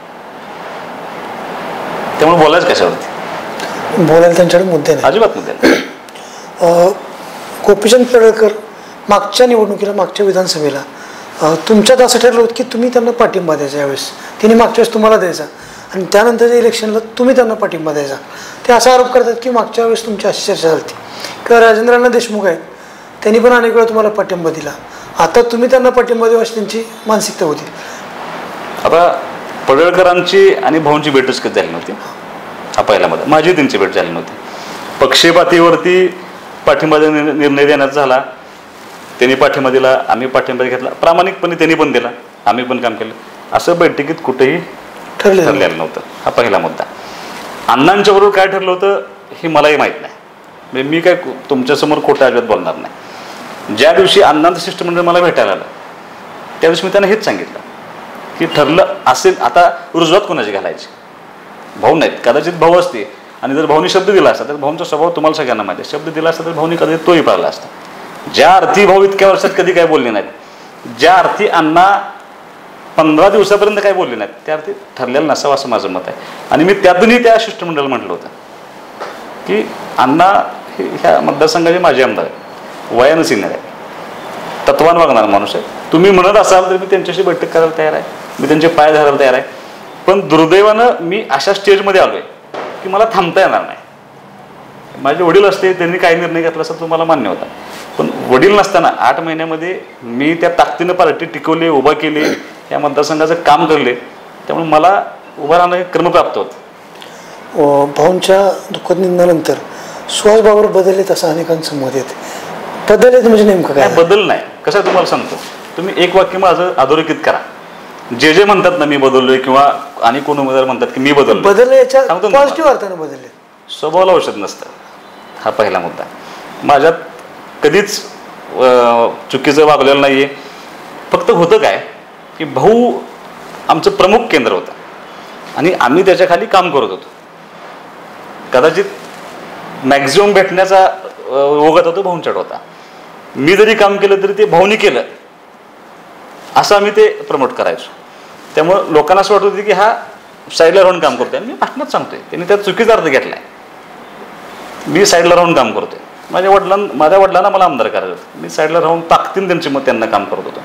त्यामुळे बोलायचं कशावरती? बोलायला त्यांच्याकडे मुद्दे नाही, अजिबात मुद्दे नाही. गोपीचंद पडळकर मागच्या निवडणुकीला, मागच्या विधानसभेला तुमच्यात असं ठरलं होतं की तुम्ही त्यांना पाठिंबा द्यायचा. यावेळेस तिने मागच्या वेळेस तुम्हाला द्यायचा आणि त्यानंतरच्या इलेक्शनला तुम्ही त्यांना पाठिंबा द्यायचा. ते असा आरोप करतात की मागच्या वेळेस तुमची अशी चर्चा झाली किंवा राजेंद्रांना देशमुख आहेत त्यांनी पण अनेक वेळा तुम्हाला पाठिंबा दिला, आता तुम्ही त्यांना पाठिंबा देऊ अशी त्यांची मानसिकता होती. आता पडळकरांची आणि भाऊंची भेटच कधी झाली नव्हती. हा पहिला मध्ये माझी त्यांची भेट झाली नव्हती. पक्षपातीवरती पाठिंबा निर्णय देण्यात झाला, त्यांनी पाठिंबा दिला, आम्ही पाठिंबा घेतला, प्रामाणिकपणे त्यांनी पण दिला, आम्ही पण काम केलं. असं बैठकीत कुठेही ठरलेलं नव्हतं. हा पहिला मुद्दा. अण्णांच्या बरोबर काय ठरलं होतं हे मलाही माहीत नाही. म्हणजे मी काय तुमच्यासमोर खोटं अजिबात बोलणार नाही. ज्या दिवशी अण्णांचं शिष्टमंडळ मला भेटायला आलं त्या दिवशी मी त्यांना हेच सांगितलं की ठरलं असेल, आता रुजवात कोणाची घालायची? भाऊ नाहीत, कदाचित भाऊ असते आणि जर भाऊनी शब्द दिला असता तर भाऊंचा स्वभाव तुम्हाला सगळ्यांना माहिती आहे. शब्द दिला असता तर भाऊनी कदाचित तोही पाळला असता. ज्या अर्थी भाऊ इतक्या वर्षात कधी काय बोलले नाहीत, ज्या अर्थी अण्णा पंधरा दिवसापर्यंत काय बोलले नाहीत, त्या अर्थी ठरलेलं नसावं असं माझं मत आहे. आणि मी त्यातूनही त्या शिष्टमंडळाला म्हटलं होतं की अण्णा हे ह्या मतदारसंघाचे माझे आमदार आहेत, वयानं सिनियर आहे, तत्वान वागणार माणूस आहे. तुम्ही म्हणत असाल तर मी त्यांच्याशी बैठक करायला तयार आहे, मी त्यांचे पाय धरायला तयार आहे. पण दुर्दैवानं मी अशा स्टेजमध्ये आलो आहे की मला थांबता येणार नाही. माझे वडील असते, त्यांनी काही निर्णय घेतला असता तुम्हाला मान्य होता, पण वडील नसताना आठ महिन्यामध्ये मी त्या ताकदीनं पार्टी टिकवली, उभा केली, या मतदारसंघाचं काम करले. त्यामुळे मला उभं राहणं हे क्रमप्राप्त होतं. भाऊंच्या दुःखद निधनानंतर सुहास बाबर बदललेत असं अनेकांचं मत येते. बदललेत म्हणजे नेमकं काय? बदल नाही, कसं तुम्हाला सांगतो. तुम्ही एक वाक्य माझं अधोरेखित करा. जे जे म्हणतात ना मी बदललोय किंवा आणि कोण उमेदवार म्हणतात की मी बदललो, बदलले याच्या पॉझिटिव्ह अर्थानं बदलले. स्वभावाला औषध नसतं. हा पहिला मुद्दा. माझ्यात कधीच चुकीचं वागलेलं नाही आहे. फक्त होतं काय की भाऊ आमचं प्रमुख केंद्र होतं आणि आम्ही त्याच्या खाली काम करत होतो. कदाचित मॅक्झिमम भेटण्याचा ओघात होतो भाऊंच्याकडे होता. मी जरी काम केलं तरी ते भाऊनी केलं असं आम्ही ते प्रमोट करायचो. त्यामुळं लोकांना असं वाटत होतं की हा साईडला राहून काम करतोय. मी भाषणात सांगतोय त्यांनी त्यात चुकीचा अर्थ घेतलाय. मी साईडला राहून काम करतोय. माझ्या वडिलांना माझ्या वडिलांना मला आमदार करायचं होतं, मी साईडला राहून ताकदीन त्यांची मत त्यांना काम करत होतो.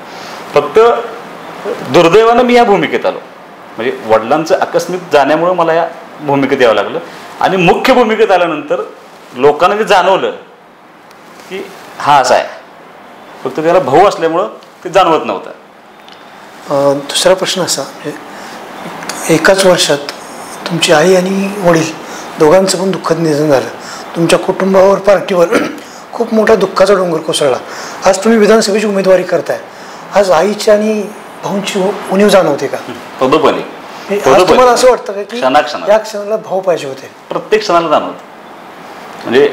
फक्त दुर्दैवानं मी या भूमिकेत आलो. म्हणजे वडिलांचं आकस्मिक जाण्यामुळं मला या भूमिकेत यावं लागलं. आणि मुख्य भूमिकेत आल्यानंतर लोकांना जे जाणवलं की हा असा आहे, फक्त त्याला भाऊ असल्यामुळं ते जाणवत नव्हतं. दुसरा प्रश्न असा, एकाच वर्षात तुमची आई आणि वडील दोघांचं पण दुःखद निधन झालं. तुमच्या कुटुंबावर, पार्टीवर खूप मोठा दुःखाचा डोंगर कोसळला. आज तुम्ही विधानसभेची उमेदवारी करताय, आज आईची आणि भाऊंची उणीव जाणवते का? पदोपदी. आज तुम्हाला असं वाटतं का की क्षणाक्षणाला या क्षणाला भाऊ पाहिजे होते? प्रत्येक क्षणाला जाणवतं. म्हणजे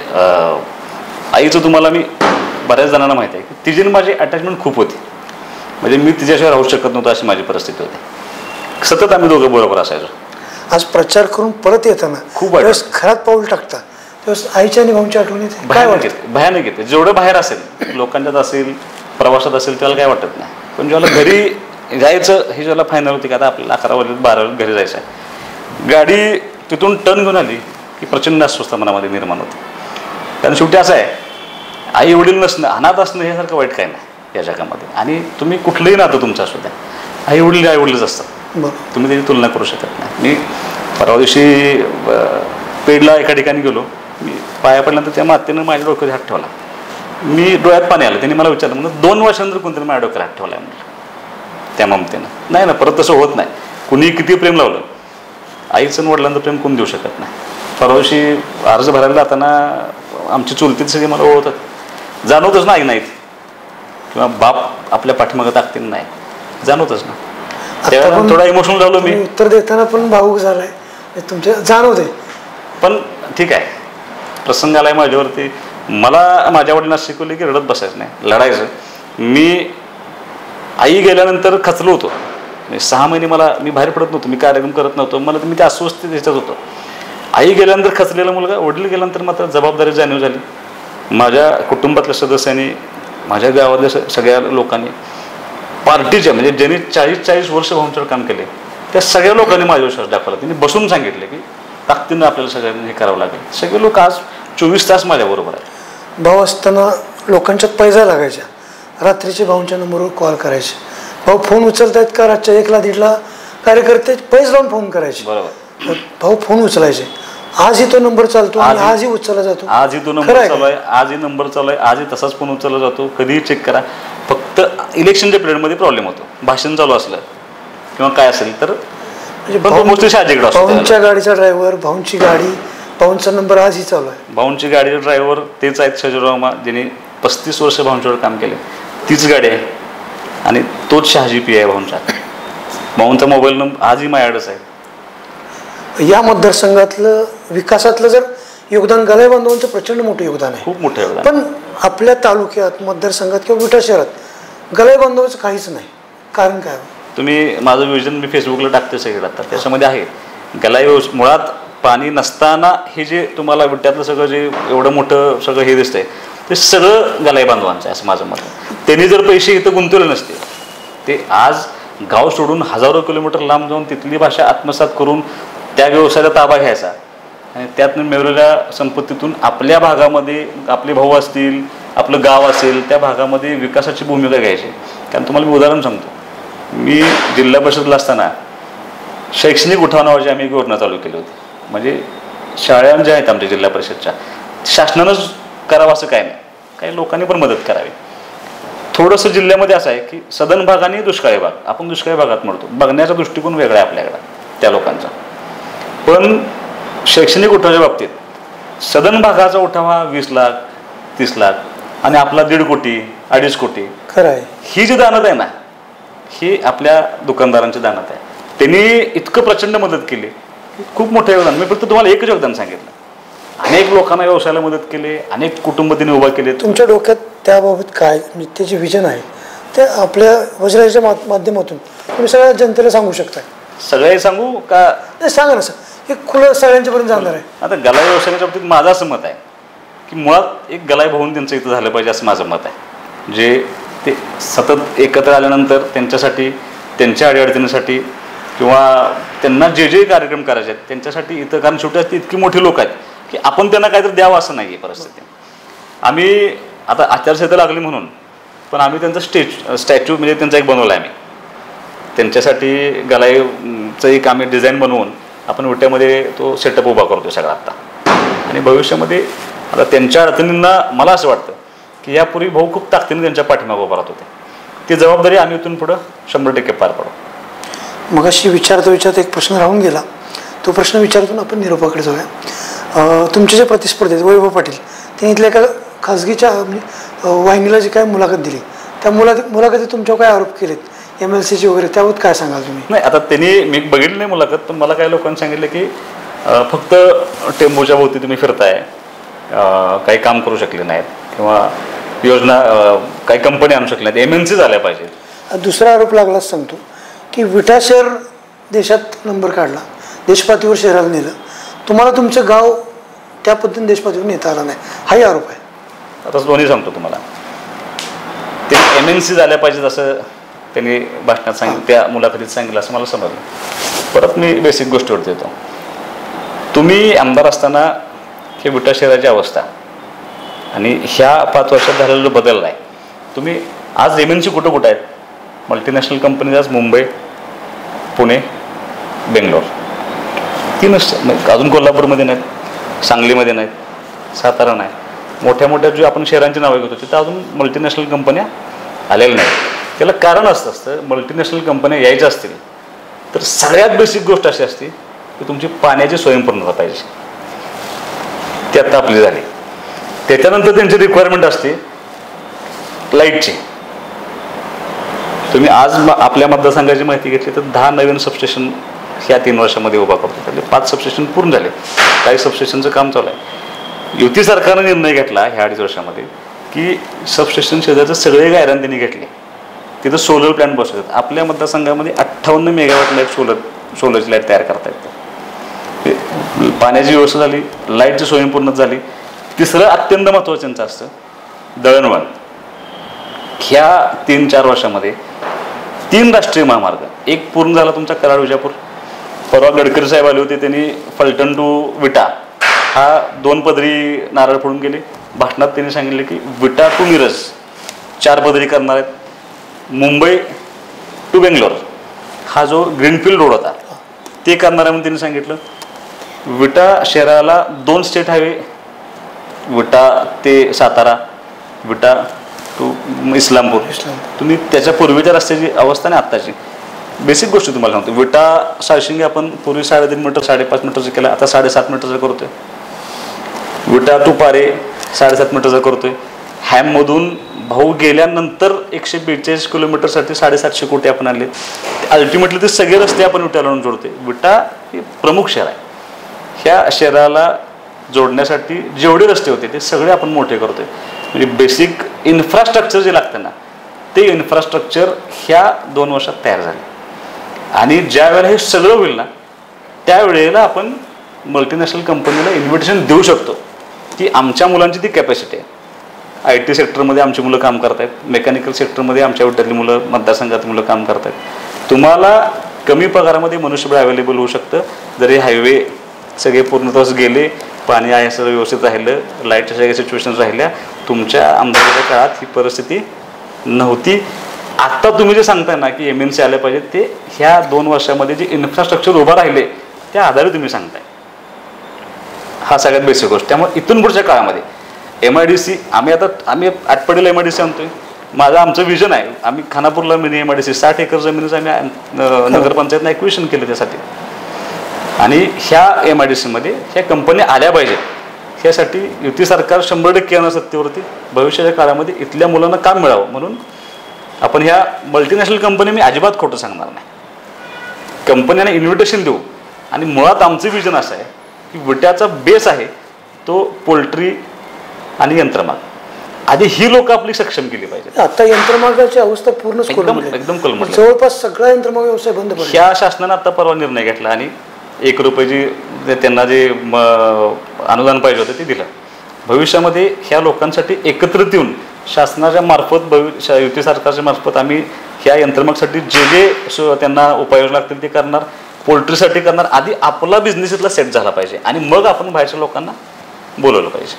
आईचं तुम्हाला मी बऱ्याच जणांना माहिती आहे की तिची माझी अटॅचमेंट खूप होती. म्हणजे मी तिच्याशिवाय राहू शकत नव्हतं अशी माझी परिस्थिती होती. सतत आम्ही दोघं बरोबर असायचो. आज प्रचार करून परत येताना खूप खरात पाऊल टाकता तेव्हा आईच्या आणि भाऊंची आठवण येते. काय भयानक येते, भयानक येते. जेवढं बाहेर असेल, लोकांच्यात असेल, प्रवासात असेल, त्याला काय वाटत नाही. पण जेव्हा घरी जायचं हे ज्याला फायनल होती की आता आपल्याला अकरा वाजले बारा वाजले घरी जायचं आहे, गाडी तिथून टर्न घेऊन आली की प्रचंड अस्वस्थ मनामध्ये निर्माण होते. कारण शेवटी असं आहे, आई वडील नसणं, अनाथ असणं हे सारखं वाईट काय नाही या जगामध्ये. आणि तुम्ही कुठलंही नातं तुमचं असू द्या, आई वडील आई वडीलच असतात, तुम्ही त्याची तुलना करू शकत नाही. मी परवा दिवशी पेडला एका ठिकाणी गेलो, मी पाया पडल्यानंतर त्या मातेनं माझ्या डोक्यात हात ठेवला. मी डोळ्यात पाणी आलं. त्यांनी मला विचारलं, म्हणजे दोन वर्षानंतर कोणतरी माझ्या डोक्यात हात ठेवला आहे म्हटलं त्या ममतेनं. नाही ना, परत तसं होत नाही. कुणी किती प्रेम लावलं, आईचं वडिलांचं प्रेम कोण देऊ शकत नाही. परवा दिवशी अर्ज भरायला जाताना आमची चुलतीत सगळे मला ओळखतात. जाणवतच ना आई नाहीत किंवा बाप आपल्या पाठीमागं ताकदीन नाही, जाणवतच ना. त्यावेळेला थोडा इमोशनल झालो मी. उत्तर देताना पण भावूक झालाय तुमच्या, जाणवते. पण ठीक आहे, प्रसंग आलाय माझ्यावरती. मला माझ्या वडिलांना शिकवले की रडत बसायचं नाही, लढायचं. मी आई गेल्यानंतर खचलो होतो. सहा महिने मला मी बाहेर पडत नव्हतो, मी कार्यक्रम करत नव्हतो. मला मी त्या अस्वस्थ त्याच्यात होतो. आई गेल्यानंतर खचलेला मुलगा, वडील गेल्यानंतर मात्र जबाबदारी जाणीव झाली. माझ्या कुटुंबातल्या सदस्यांनी, माझ्या गावातल्या सगळ्या लोकांनी, पार्टीच्या म्हणजे ज्यांनी चाळीस चाळीस वर्ष भाऊंच्यावर काम केले त्या सगळ्या लोकांनी माझ्या विश्वास दाखवला. त्यांनी बसून सांगितले की ताकदीनं आपल्याला सगळ्यांनी हे करावं लागेल. सगळे लोक आज चोवीस तास माझ्याबरोबर आहे. भाऊ असताना लोकांच्यात पैजा लागायच्या, रात्रीचे भाऊंच्या नंबरवर कॉल करायचे. भाऊ फोन उचलतायत का, रातच्या एकला दीडला कार्यकर्ते पैज लावून फोन करायचे. बरोबर, भाऊ फोन उचलायचे. आजही तो नंबर चालतो आणि आजही उचलला जातो. आजही तो नंबर चालू आहे, आजही नंबर चालू आहे, आजही तसाच फोन उचलला जातो. कधीही चेक करा. फक्त इलेक्शनच्या पिरियडमध्ये प्रॉब्लेम होतो, भाषण चालू असलं किंवा काय असेल तर भाऊंच्या गाडीचा ड्रायव्हर, भाऊंची गाडी, भाऊंचा नंबर आजही चालू आहे. भाऊंची गाडीचे ड्रायव्हर तेच आहेत शहाजीराव मा, ज्यांनी पस्तीस वर्ष भाऊंच्यावर काम केले. तीच गाडी आहे आणि तोच शहाजी पी आहे भाऊंचा. भाऊंचा मोबाईल नंबर आजही माझ्याकडेच आहे. या मतदारसंघातलं विकासातलं जर योगदान गलाई बांधवांचं प्रचंड मोठं योगदान आहे, खूप मोठं योगदान. पण आपल्या तालुक्यात, मतदारसंघात किंवा विटा शहरात गलाई बांधवांचं काहीच नाही. कारण काय? तुम्ही माझं विजन मी फेसबुकला टाकते सगळं, आता त्याच्यामध्ये आहे गलाई व्यवस्था. मुळात पाणी नसताना हे जे तुम्हाला विट्यातलं सगळं जे एवढं मोठं सगळं हे दिसतंय ते सगळं गलाई बांधवांचं आहे असं माझं मत आहे. त्यांनी जर पैसे इथं गुंतवले नसते, ते आज गाव सोडून हजारो किलोमीटर लांब जाऊन तिथली भाषा आत्मसात करून त्या व्यवसायाचा ताबा घ्यायचा आणि त्यातून मिळवलेल्या संपत्तीतून आपल्या भागामध्ये आपले भाऊ असतील, आपलं गाव असेल, त्या भागामध्ये विकासाची भूमिका घ्यायची. कारण तुम्हाला मी उदाहरण सांगतो, मी जिल्हा परिषदला असताना शैक्षणिक उठाव नावाची आम्ही एक योजना चालू केली होती. म्हणजे शाळा ज्या आहेत आमच्या जिल्हा परिषदच्या, शासनानंच करावं असं काय नाही, काही लोकांनी पण मदत करावी. थोडंसं जिल्ह्यामध्ये असं आहे की सदन भाग आणि दुष्काळी भाग, आपण दुष्काळी भागात म्हणतो, बघण्याचा दृष्टिकोन वेगळा आहे आपल्याकडं त्या लोकांचा. पण शैक्षणिक उठावाच्या बाबतीत सदन भागाचा उठावा वीस लाख तीस लाख आणि आपला दीड कोटी अडीच कोटी खरं आहे. ही जी दानत आहे ना, ही आपल्या दुकानदारांची दानत आहे. त्यांनी इतकं प्रचंड मदत केली, खूप मोठं योगदान. मी फक्त तुम्हाला एकच योगदान सांगितलं. अनेक लोकांना व्यवसायाला मदत केली, अनेक कुटुंब त्यांनी उभा केले. तुमच्या डोक्यात त्याबाबत काय म्हणजे त्याचे विजन आहे ते आपल्या वज्राच्या माध्यमातून तुम्ही सगळ्या जनतेला सांगू शकता? सगळे सांगू का? नाही, सांगा ना सर, हे खुलं सगळ्यांच्यापर्यंत जाणार आहे. आता गलाई व्यवसायाच्या बाबतीत माझं असं मत आहे की मुळात एक गलाई भाऊन त्यांचं इथं झालं पाहिजे असं माझं मत आहे. जे ते सतत एकत्र आल्यानंतर त्यांच्यासाठी, त्यांच्या अडीअडचणीसाठी किंवा त्यांना जे जे कार्यक्रम करायचे आहेत त्यांच्यासाठी इथं, कारण शेवटी इतकी मोठी लोक आहेत की आपण त्यांना काहीतरी द्यावं असं नाही आहे परिस्थिती. आम्ही आता आचारसंहिता लागली म्हणून, पण आम्ही त्यांचा स्टॅच्यू स्टॅच्यू म्हणजे त्यांचा एक बनवला आहे. आम्ही त्यांच्यासाठी गलाईचं एक आम्ही डिझाईन बनवून आपण विट्यामध्ये तो सेटअप उभा करतो सगळा आत्ता. आणि भविष्यामध्ये आता त्यांच्या अडचणींना मला असं वाटतं की यापूर्वी भाऊ खूप ताकदीने त्यांच्या पाठीमागे उभा राहत होते. ती जबाबदारी आम्ही इथून पुढं शंभर टक्के पार पाडू. मग अशी विचारता विचारता एक प्रश्न राहून गेला, तो प्रश्न विचारतून आपण निरोपाकडे जाऊया. तुमचे जे प्रतिस्पर्धी आहेत वैभव पाटील, त्यांनी इथल्या एका खाजगीच्या म्हणजे वाहिनीला जी काय मुलाखत दिली त्या मुलाखत मुलाखतीत तुमच्यावर काय आरोप केलेत एम एल सीची वगैरे, त्याबाबत काय सांगाल तुम्ही? नाही, आता त्यांनी मी बघितलं नाही मुलाखत, पण मला काही लोकांनी सांगितलं की फक्त टेम्पोच्या भोवती तुम्ही फिरताय, काही काम करू शकले नाहीत किंवा योजना काही कंपनी आणू शकल्या नाहीत, एम एन सी झाल्या पाहिजेत. दुसरा आरोप लागलाच सांगतो की विटा शहर देशात नंबर काढला, देशपातळीवर शहराला नेलं, तुम्हाला तुमचं गाव त्या पद्धतीने देशपातळीवर नेता आला नाही, हाही आरोप आहे. आता दोन्ही सांगतो तुम्हाला. ते एम एन सी झाल्या पाहिजेत असं त्यांनी भाषणात सांगितलं, त्या मुलाखतीत सांगितलं असं मला समजलं. परत मी बेसिक गोष्टीवरती येतो. तुम्ही आमदार असताना हे विटा शहराची अवस्था आणि ह्या पाच वर्षात झालेला जो बदल आहे, तुम्ही आज एम एन सी कुठं कुठं आहेत? मल्टीनॅशनल कंपनीज आज मुंबई, पुणे, बेंगलोर, तीनच. अजून कोल्हापूरमध्ये नाहीत, सांगलीमध्ये नाहीत, सातारा नाही. मोठ्या मोठ्या जे आपण शहरांची नावं घेतो तिथं अजून मल्टीनॅशनल कंपन्या आलेल्या नाहीत. त्याला कारण असतं असतं मल्टीनॅशनल कंपन्या यायच्या असतील तर सगळ्यात बेसिक गोष्ट अशी असते की तुमची पाण्याची स्वयंपूर्णता पाहिजे. ती आत्ता आपली झाली. त्याच्यानंतर त्यांची रिक्वायरमेंट असते लाईटची. तुम्ही आज आपल्या मतदारसंघाची माहिती घेतली तर दहा नवीन सबस्टेशन ह्या तीन वर्षामध्ये उभा करतो. त्यातले पाच सबस्टेशन पूर्ण झाले, काही सबस्टेशनचं काम चालू आहे. युती सरकारनं निर्णय घेतला ह्या अडीच वर्षामध्ये की सबस्टेशन शेजारचे सगळे गायरान त्यांनी घेतले, तिथं सोलर प्लॅन्ट बसवतात. आपल्या मतदारसंघामध्ये अठ्ठावन्न मेगावॅट लाईट सोलर सोलरची लाईट तयार करता येते. पाण्याची व्यवस्था झाली, लाईटची स्वयंपूर्ण झाली. तिसरं अत्यंत महत्त्वाचं त्यांचं असतं दळणवळण. ह्या तीन चार वर्षामध्ये तीन राष्ट्रीय महामार्ग, एक पूर्ण झाला तुमचा कराड विजापूर. परवा गडकरी साहेब आले होते, त्यांनी फलटण टू विटा हा दोन पदरी नारळ फोडून गेले. भाषणात त्यांनी सांगितले की विटा टू मिरज चार पदरी करणार आहेत. मुंबई टू बेंगलोर हा जो ग्रीनफील्ड रोड होता ते करणार आहे म्हणून त्यांनी सांगितलं. विटा शहराला दोन स्टेट हायवे, विटा ते सातारा, विटा टू इस्लामपूर. तुम्ही त्याच्या पूर्वीच्या रस्त्याची अवस्था नाही आत्ताची. बेसिक गोष्टी तुम्हाला सांगतो. विटा साळशिंगे आपण पूर्वी साडेतीन मीटर साडेपाच मीटरचं केलं, आता साडेसात मीटरचं करतोय. विटा टू पारे साडेसात मीटरचं करतोय. हॅममधून भाऊ गेल्यानंतर एकशे बेचाळीस किलोमीटरसाठी साडेसातशे कोटी आपण आणले. अल्टिमेटली ते सगळे रस्ते आपण विट्याला आणून जोडतोय. विटा हे प्रमुख शहर आहे. ह्या शहराला जोडण्यासाठी जेवढे रस्ते होते ते सगळे आपण मोठे करतोय. म्हणजे बेसिक इन्फ्रास्ट्रक्चर जे लागतं ना ते इन्फ्रास्ट्रक्चर ह्या दोन वर्षात तयार झाले. आणि ज्या वेळेला हे सगळं होईल ना त्यावेळेला आपण मल्टीनॅशनल कंपनीला इन्व्हिटेशन देऊ शकतो की आमच्या मुलांची ती कॅपॅसिटी आहे. आय टी सेक्टरमध्ये आमची मुलं काम करत आहेत, मेकॅनिकल सेक्टरमध्ये आमच्या विट्यातली मुलं मतदारसंघात मुलं काम करत आहेत. तुम्हाला कमी पगारामध्ये मनुष्यबळ अवेलेबल होऊ शकतं जर हे हायवे सगळे पूर्णतः गेले, पाणी आहे सगळं व्यवस्थित राहिलं, लाईटच्या सगळ्या सिच्युएशन राहिल्या. तुमच्या आमदारकीच्या काळात ही परिस्थिती नव्हती. आत्ता तुम्ही जे सांगताय ना की एम एन सी आले पाहिजे ते ह्या दोन वर्षामध्ये जे इन्फ्रास्ट्रक्चर उभं राहिले त्या आधारे तुम्ही सांगताय. हा सगळ्यात बेसिक गोष्ट. त्यामुळे इथून पुढच्या काळामध्ये एम आय डी सी आम्ही आता आम्ही आटपाडीला एम आय डी सी आणतोय. माझं आमचं विजन आहे. आम्ही खानापूरला mini M I D C साठ एकर जमिनीचं आम्ही नगरपंचायतनं ॲक्विशन केलं त्यासाठी. आणि ह्या एम आय डी सीमध्ये ह्या कंपन्या आल्या पाहिजेत. ह्यासाठी युती सरकार शंभर टक्के येणार सत्तेवरती. भविष्याच्या काळामध्ये इथल्या मुलांना काम मिळावं म्हणून आपण ह्या मल्टीनॅशनल कंपनी मी अजिबात खोटं सांगणार नाही. कंपन्यांना इन्व्हिटेशन देऊ. आणि मुळात आमचं विजन असं आहे की विट्याचा बेस आहे तो पोल्ट्री आणि यंत्रमाग. आधी ही लोक आपली सक्षम केली पाहिजे. आता यंत्रमागाची अवस्था पूर्ण एकदम एकदम कलमडली. जवळपास सगळा यंत्रमाग व्यवसाय बंद पडला. ह्या शासनानं आता परवा निर्णय घेतला आणि एक रुपयाची त्यांना जे अनुदान पाहिजे होतं ते दिलं. भविष्यामध्ये ह्या लोकांसाठी एकत्रित येऊन शासनाच्या मार्फत भविष्य युती सरकारच्या मार्फत आम्ही ह्या यंत्रमागसाठी जे जे त्यांना उपाययोजना लागतील ते करणार. पोल्ट्रीसाठी करणार. आधी आपला बिझनेस इथला सेट झाला पाहिजे आणि मग आपण बाहेरच्या लोकांना बोलवलं पाहिजे.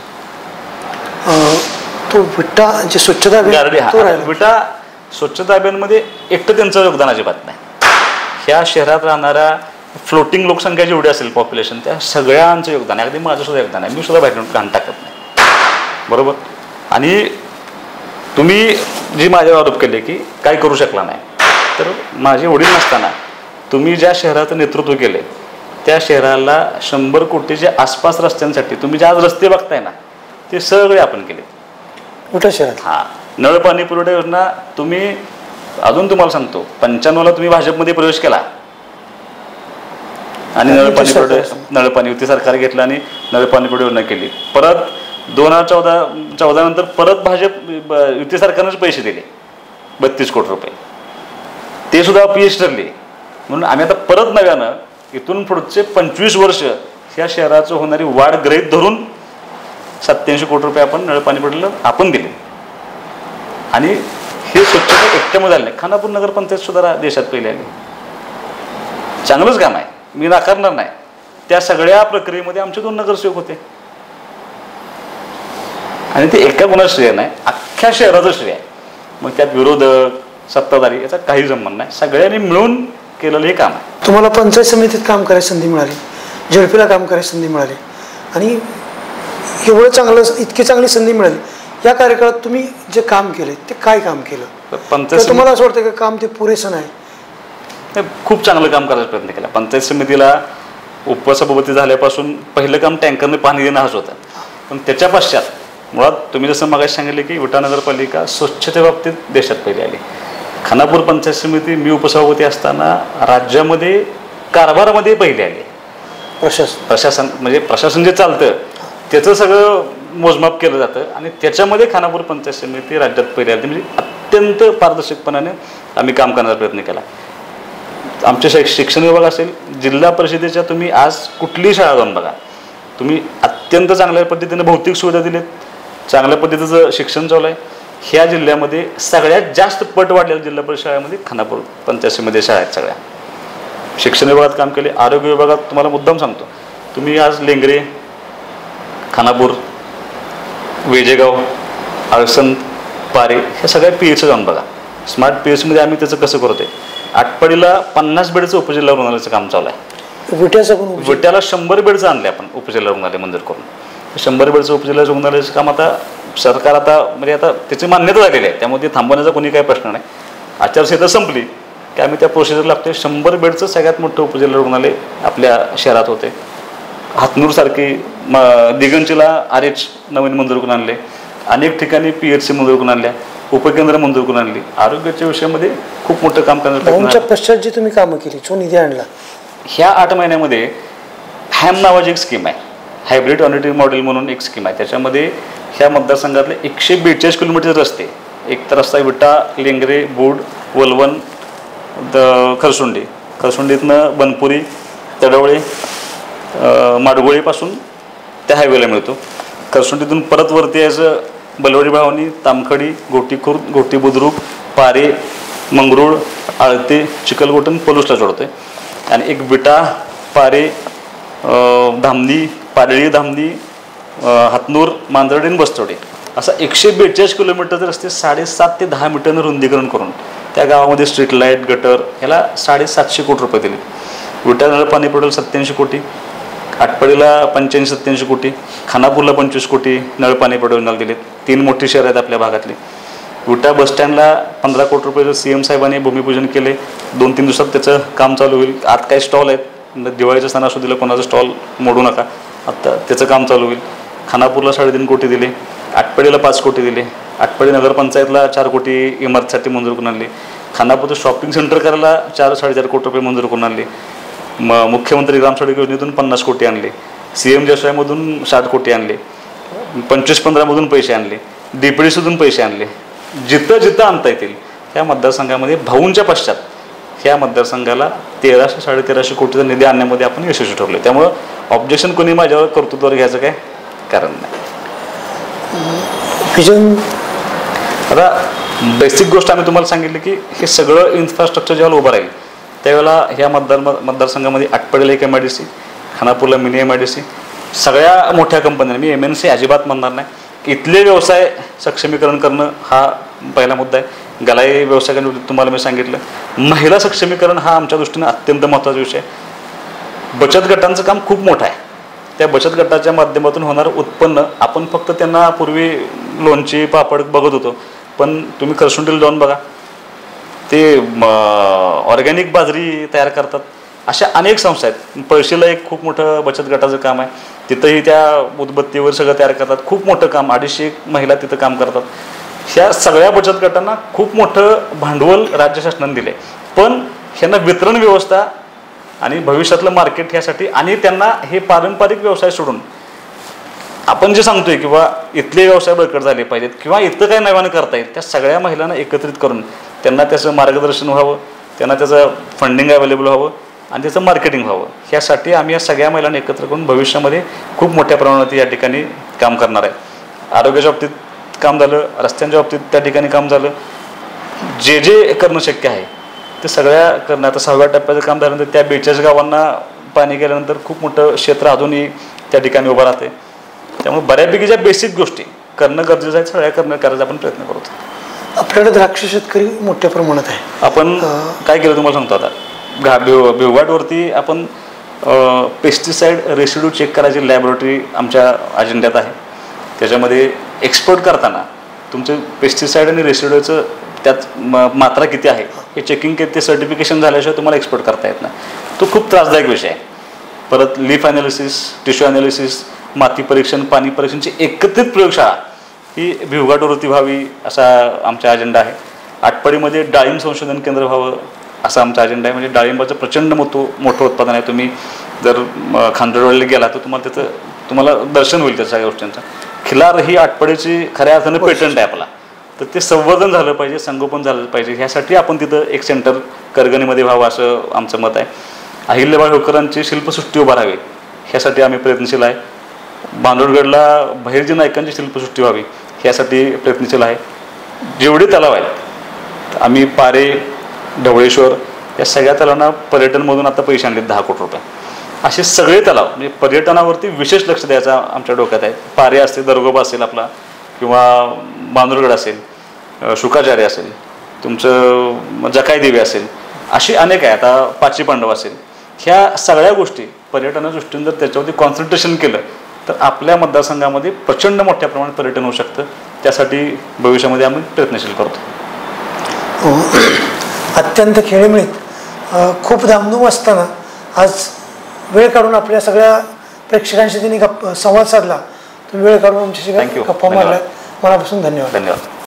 तो विटा जे स्वच्छता गारडी हा विटा स्वच्छता अभियानमध्ये एकटं त्यांचं योगदान अजिबात नाही. ह्या शहरात राहणाऱ्या फ्लोटिंग लोकसंख्या जेवढी असेल पॉप्युलेशन त्या सगळ्यांचं योगदान आहे. अगदी माझं सुद्धा योगदान आहे. मी सुद्धा बाहेर घाण टाकत नाही. बरोबर. आणि तुम्ही जी माझ्यावर आरोप केले की काय करू शकला नाही तर माझे वडील नसताना तुम्ही ज्या शहराचं नेतृत्व केले त्या शहराला शंभर कोटीच्या आसपास रस्त्यांसाठी तुम्ही जे आज रस्ते बघताय ना ते सगळे आपण केले. उठा शहरात हां, नळ पाणी पुरवठा योजना तुम्ही अजून तुम्हाला सांगतो, पंच्याण्णवला तुम्ही भाजपमध्ये प्रवेश केला आणि नळ पाणी पुरवठा नळ पाणी युती सरकार घेतलं आणि नळ पाणी पुरवठा योजना केली. परत दोन हजार चौदा चौदा नंतर परत भाजप युती सरकारनेच पैसे दिले बत्तीस कोटी रुपये, ते सुद्धा अपयश ठरले. म्हणून आम्ही आता परत नव्यानं इथून पुढचे पंचवीस वर्ष ह्या शहराचं होणारी वाढ गृहीत धरून सत्याऐंशी कोटी रुपये आपण नळ पाणी पुरवठ्याला आपण दिले. आणि हे स्वच्छता एकट्यामध्ये झालं नाही. खानापूर नगरपंचायत सुद्धा देशात पहिली आली. चांगलंच काम आहे, मी नाकारणार नाही. त्या सगळ्या प्रक्रियेमध्ये आमचे दोन नगरसेवक होते आणि ते एका कोणाचं श्रेय नाही, अख्ख्या शहराचं श्रेय आहे. मग त्यात विरोधक सत्ताधारी याचा काही संबंध नाही, सगळ्यांनी मिळून केलेलं हे काम आहे. तुम्हाला पंचायत समितीत काम करायची संधी मिळाली, झेडपीला काम करायची संधी मिळाली आणि एवढं चांगलं इतकी चांगली संधी मिळाली. या कार्यकाळात तुम्ही जे काम केले ते काय काम केलं? पंचायत तुम्हाला असं वाटतं की काम ते पुरेसं नाही? खूप चांगलं काम करायचा प्रयत्न केला. पंचायत समितीला उपसभापती झाल्यापासून पहिलं काम टँकरने पाणी देणं हाच होतं. पण त्याच्या पश्चात मुळात तुम्ही जसं मगाशी सांगितले की विटा नगरपालिका स्वच्छते बाबतीत देशात पहिली आली. खानापूर पंचायत समिती मी उपसभापती असताना राज्यामध्ये कारभारामध्ये पहिली आली. प्रशासन प्रशासन म्हणजे प्रशासन जे चालतं त्याचं सगळं मोजमाप केलं जातं आणि त्याच्यामध्ये खानापूर पंचायत समिती राज्यात पहिली आली. म्हणजे अत्यंत पारदर्शकपणाने आम्ही काम करण्याचा प्रयत्न केला. आमचे शै शिक्षण विभाग असेल, जिल्हा परिषदेच्या तुम्ही आज कुठलीही शाळा जाऊन बघा, तुम्ही अत्यंत चांगल्या पद्धतीने भौतिक सुविधा दिलेत, चांगल्या पद्धतीचं शिक्षण चालू आहे. ह्या जिल्ह्यामध्ये सगळ्यात जास्त पट वाढलेल्या जिल्हा परिषद शाळेमध्ये खानापूर पंचायत समिती शाळा आहेत. सगळ्या शिक्षण विभागात काम केले. आरोग्य विभागात तुम्हाला मुद्दाम सांगतो, तुम्ही आज लेंगरे, खानापूर, वेजेगाव, आळसंद, पारे ह्या सगळ्या पी एच जाऊन बघा. स्मार्ट पी एचमध्ये आम्ही त्याचं कसं करतोय. आटपाडीला पन्नास बेडचं उपजिल्हा रुग्णालयाचं काम चालू आहे. विट्याचं पण विट्याला शंभर बेडचं आणले आपण उपजिल्हा रुग्णालय मंजूर करून. शंभर बेडचं उपजिल्हा रुग्णालयाचं काम आता सरकार आता म्हणजे आता त्याची मान्यता झालेली आहे, त्यामुळे ते थांबवण्याचा कोणी काही प्रश्न नाही. आचारसंहिता संपली की आम्ही त्या प्रोसिजर लागतोय. शंभर बेडचं सगळ्यात मोठं उपजिल्हा रुग्णालय आपल्या शहरात होते. हातनूरसारखी म दिगंचीला आर एच नवीन मंजूर करून आणले, अनेक ठिकाणी पी एच सी मंजूर करून आणल्या, उपकेंद्र मंजूर करून आणली. आरोग्याच्या विषयामध्ये खूप मोठं काम करण्याचं पश्चात जी तुम्ही कामं केली, जो निधी आणला, ह्या आठ महिन्यामध्ये हॅम नावाची एक स्कीम आहे, हायब्रिड ऑनिटी मॉडेल म्हणून एक स्कीम आहे. त्याच्यामध्ये ह्या मतदारसंघातले एकशे बेचाळीस किलोमीटर रस्ते, एक तर रस्ता विटा, लेंगरे, बोड, वलवण, द खरसुंडी, खरसुंडीतनं बनपुरी, तडवळे, माडगोळीपासून त्या हायवेला मिळतो. खरसुंडीतून परत वरती यायचं बलवडी भावनी, तामखडी, गोटी खुर्द, गोटी बुद्रुक, पारे, मंगरूळ, आळते, चिखलगोटन, पलूसला जोडतोय. आणि एक विटा, पारे, धामणी, पारळी, धामणी, हातनूर, मांजरडे आणि बस्तोडे असा एकशे बेचाळीस किलोमीटरचे रस्ते साडेसात ते दहा मीटरनं रुंदीकरण करून त्या गावामध्ये स्ट्रीट लाईट, गटर ह्याला साडेसातशे कोटी रुपये दिले. विटा नळ पाणी पुरवठ्याला सत्याऐंशी कोटी, आटपाडीला पंच्याऐंशी सत्याऐंशी कोटी, खानापूरला पंचवीस कोटी नळ पाणी पुरवठ्याला दिलेत. तीन मोठी शहरं आहेत आपल्या भागातली. विटा बसस्टँडला पंधरा कोटी रुपयाचं सी एम साहेबांनी भूमिपूजन केले. दोन तीन दिवसात त्याचं काम चालू होईल. आत काही स्टॉल आहेत, दिवाळीच्या सणासुदीला कोणाचं स्टॉल मोडू नका, आत्ता त्याचं काम चालू होईल. खानापूरला साडेतीन कोटी दिले, आटपाडीला पाच कोटी दिले, आटपाडी नगरपंचायतला चार कोटी इमारतीसाठी मंजूर करून आणले, खानापूरचं शॉपिंग सेंटर करायला चार साडेचार कोटी रुपये मंजूर करून आणले. म मुख्यमंत्री ग्रामसडक योजनेतून पन्नास कोटी आणले, सी एम जसवायमधून साठ कोटी आणले, पंचवीस पंधरामधून पैसे आणले, डी पी डी सीतून पैसे आणले. जिथं जिथं आणता येतील ह्या मतदारसंघामध्ये भाऊंच्या पश्चात ह्या मतदारसंघाला तेराशे साडेतेराशे कोटीचा निधी आणण्यामध्ये आपण यशस्वी ठरलो. त्यामुळं ऑब्जेक्शन कोणी माझ्यावर कर्तृत्वावर घ्यायचं काय कारण नाही. आता बेसिक गोष्ट आम्ही तुम्हाला सांगितली की हे सगळं इन्फ्रास्ट्रक्चर ज्यावेळेला उभं राहील त्यावेळेला ह्या मतदार मतदारसंघामध्ये आटपाडीला एक एम आय डी सी, खानापूरला mini M I D C, सगळ्या मोठ्या कंपन्या, मी एम एन सी अजिबात म्हणणार नाही, इथले व्यवसाय सक्षमीकरण करणं हा पहिला मुद्दा आहे. गलाई व्यवसायाने तुम्हाला मी सांगितलं. महिला सक्षमीकरण हा आमच्या दृष्टीने अत्यंत महत्त्वाचा विषय आहे. बचत गटांचं काम खूप मोठं आहे. त्या बचत गटाच्या माध्यमातून होणारं उत्पन्न आपण फक्त त्यांना पूर्वी लोणची पापड बघत होतो, पण तुम्ही खरसुंडीला जाऊन बघा, ते ऑर्गॅनिक बाजरी तयार करतात, अशा अनेक संस्था आहेत. पळशीला एक खूप मोठं बचत गटाचं काम आहे, तिथंही त्या उदबत्तीवर सगळं तयार करतात. खूप मोठं काम, अडीचशे एक महिला तिथं काम करतात. ह्या सगळ्या बचत गटांना खूप मोठं भांडवल राज्य शासनाने दिलं आहे, पण ह्यांना वितरण व्यवस्था आणि भविष्यातलं मार्केट ह्यासाठी आणि त्यांना हे पारंपरिक व्यवसाय सोडून आपण जे सांगतोय किंवा इथले व्यवसाय बळकट झाले पाहिजेत किंवा इथं काय नव्यानं करता येईल, त्या सगळ्या महिलांना एकत्रित करून त्यांना त्याचं मार्गदर्शन व्हावं, त्यांना त्याचं फंडिंग अवेलेबल व्हावं आणि त्याचं मार्केटिंग व्हावं, ह्यासाठी आम्ही या सगळ्या महिलांना एकत्र करून भविष्यामध्ये खूप मोठ्या प्रमाणात या ठिकाणी काम करणार आहे. आरोग्याच्या बाबतीत काम झालं, रस्त्यांच्या बाबतीत त्या ठिकाणी काम झालं, जे जे करणं शक्य आहे ते सगळ्या करणं. आता सहाव्या टप्प्याचं काम झाल्यानंतर त्या बेचाळीस गावांना पाणी गेल्यानंतर खूप मोठं क्षेत्र अजूनही त्या ठिकाणी उभं राहते. त्यामुळे बऱ्यापैकी ज्या बेसिक गोष्टी करणं गरजेचं आहे सगळ्या करणं करायचा आपण प्रयत्न करतो. आपल्याकडे द्राक्ष शेतकरी मोठ्या प्रमाणात आहे. आपण काय केलं तुम्हाला सांगतो. आता घा भिव भिवघाटवरती आपण पेस्टिसाईड रेसिड्यू चेक करायची लॅबोरेटरी आमच्या अजेंड्यात आहे. त्याच्यामध्ये एक्सपोर्ट करताना तुमचं पेस्टिसाईड आणि रेसिड्यूचं त्यात मात्रा किती आहे हे चेकिंग ते सर्टिफिकेशन झाल्याशिवाय तुम्हाला एक्सपोर्ट करता येत नाही. तो खूप त्रासदायक विषय आहे. परत लीफ ॲनालिसिस, टिश्यू ॲनालिसिस, माती परीक्षण, पाणी परीक्षणची एकत्रित प्रयोगशाळा ही भिवघाटवरती व्हावी असा आमचा अजेंडा आहे. आटपाडीमध्ये डाळिंब संशोधन केंद्र व्हावं असा आमचा अजेंडा आहे. म्हणजे डाळिंबाचं प्रचंड मोठं मोठं उत्पादन आहे. तुम्ही जर खांदोडवाडीला गेला तर तुम्हाला त्याचं तुम्हाला दर्शन होईल त्या सगळ्या गोष्टींचं. खिलार ही आटपाडीची खऱ्या अर्थानं पेटंट आहे आपला, तर ते संवर्धन झालं पाहिजे, संगोपन झालं पाहिजे. ह्यासाठी आपण तिथं एक सेंटर करगणीमध्ये व्हावं असं आमचं मत आहे. अहिल्याबाई होळकरांची शिल्पसृष्टी उभा राहावी ह्यासाठी आम्ही प्रयत्नशील आहे. बांदोडगडला बहिर्जी नायकांची शिल्पसृष्टी व्हावी ह्यासाठी प्रयत्नशील आहे. जेवढे तलाव आहेत आम्ही पारे, ढवळेश्वर या सगळ्या तलावांना पर्यटनमधून आता पैसे आणले दहा कोटी रुपये. असे सगळे तलाव म्हणजे पर्यटनावरती विशेष लक्ष द्यायचा आमच्या डोक्यात आहे. पारे असेल, दरोगोबा असेल आपला, किंवा बांदोडगड असेल, शुकाचार्य असेल, तुमचं जकाई देवी असेल, अशी अनेक आहे. आता पाची पांडव असेल. ह्या सगळ्या गोष्टी पर्यटना दृष्टीने जर त्याच्यावरती कॉन्सन्ट्रेशन केलं तर आपल्या मतदारसंघामध्ये प्रचंड मोठ्या प्रमाणात पर्यटन होऊ शकतं. त्यासाठी भविष्यामध्ये आम्ही प्रयत्नशील करतो. अत्यंत खेळीमेळीत खूप धामधूम असताना आज वेळ काढून आपल्या सगळ्या प्रेक्षकांशी त्यांनी गप्प संवाद साधला. तुम्ही वेळ काढून आमच्याशी गप्पा मारल्या. मनापासून धन्यवाद. धन्यवाद.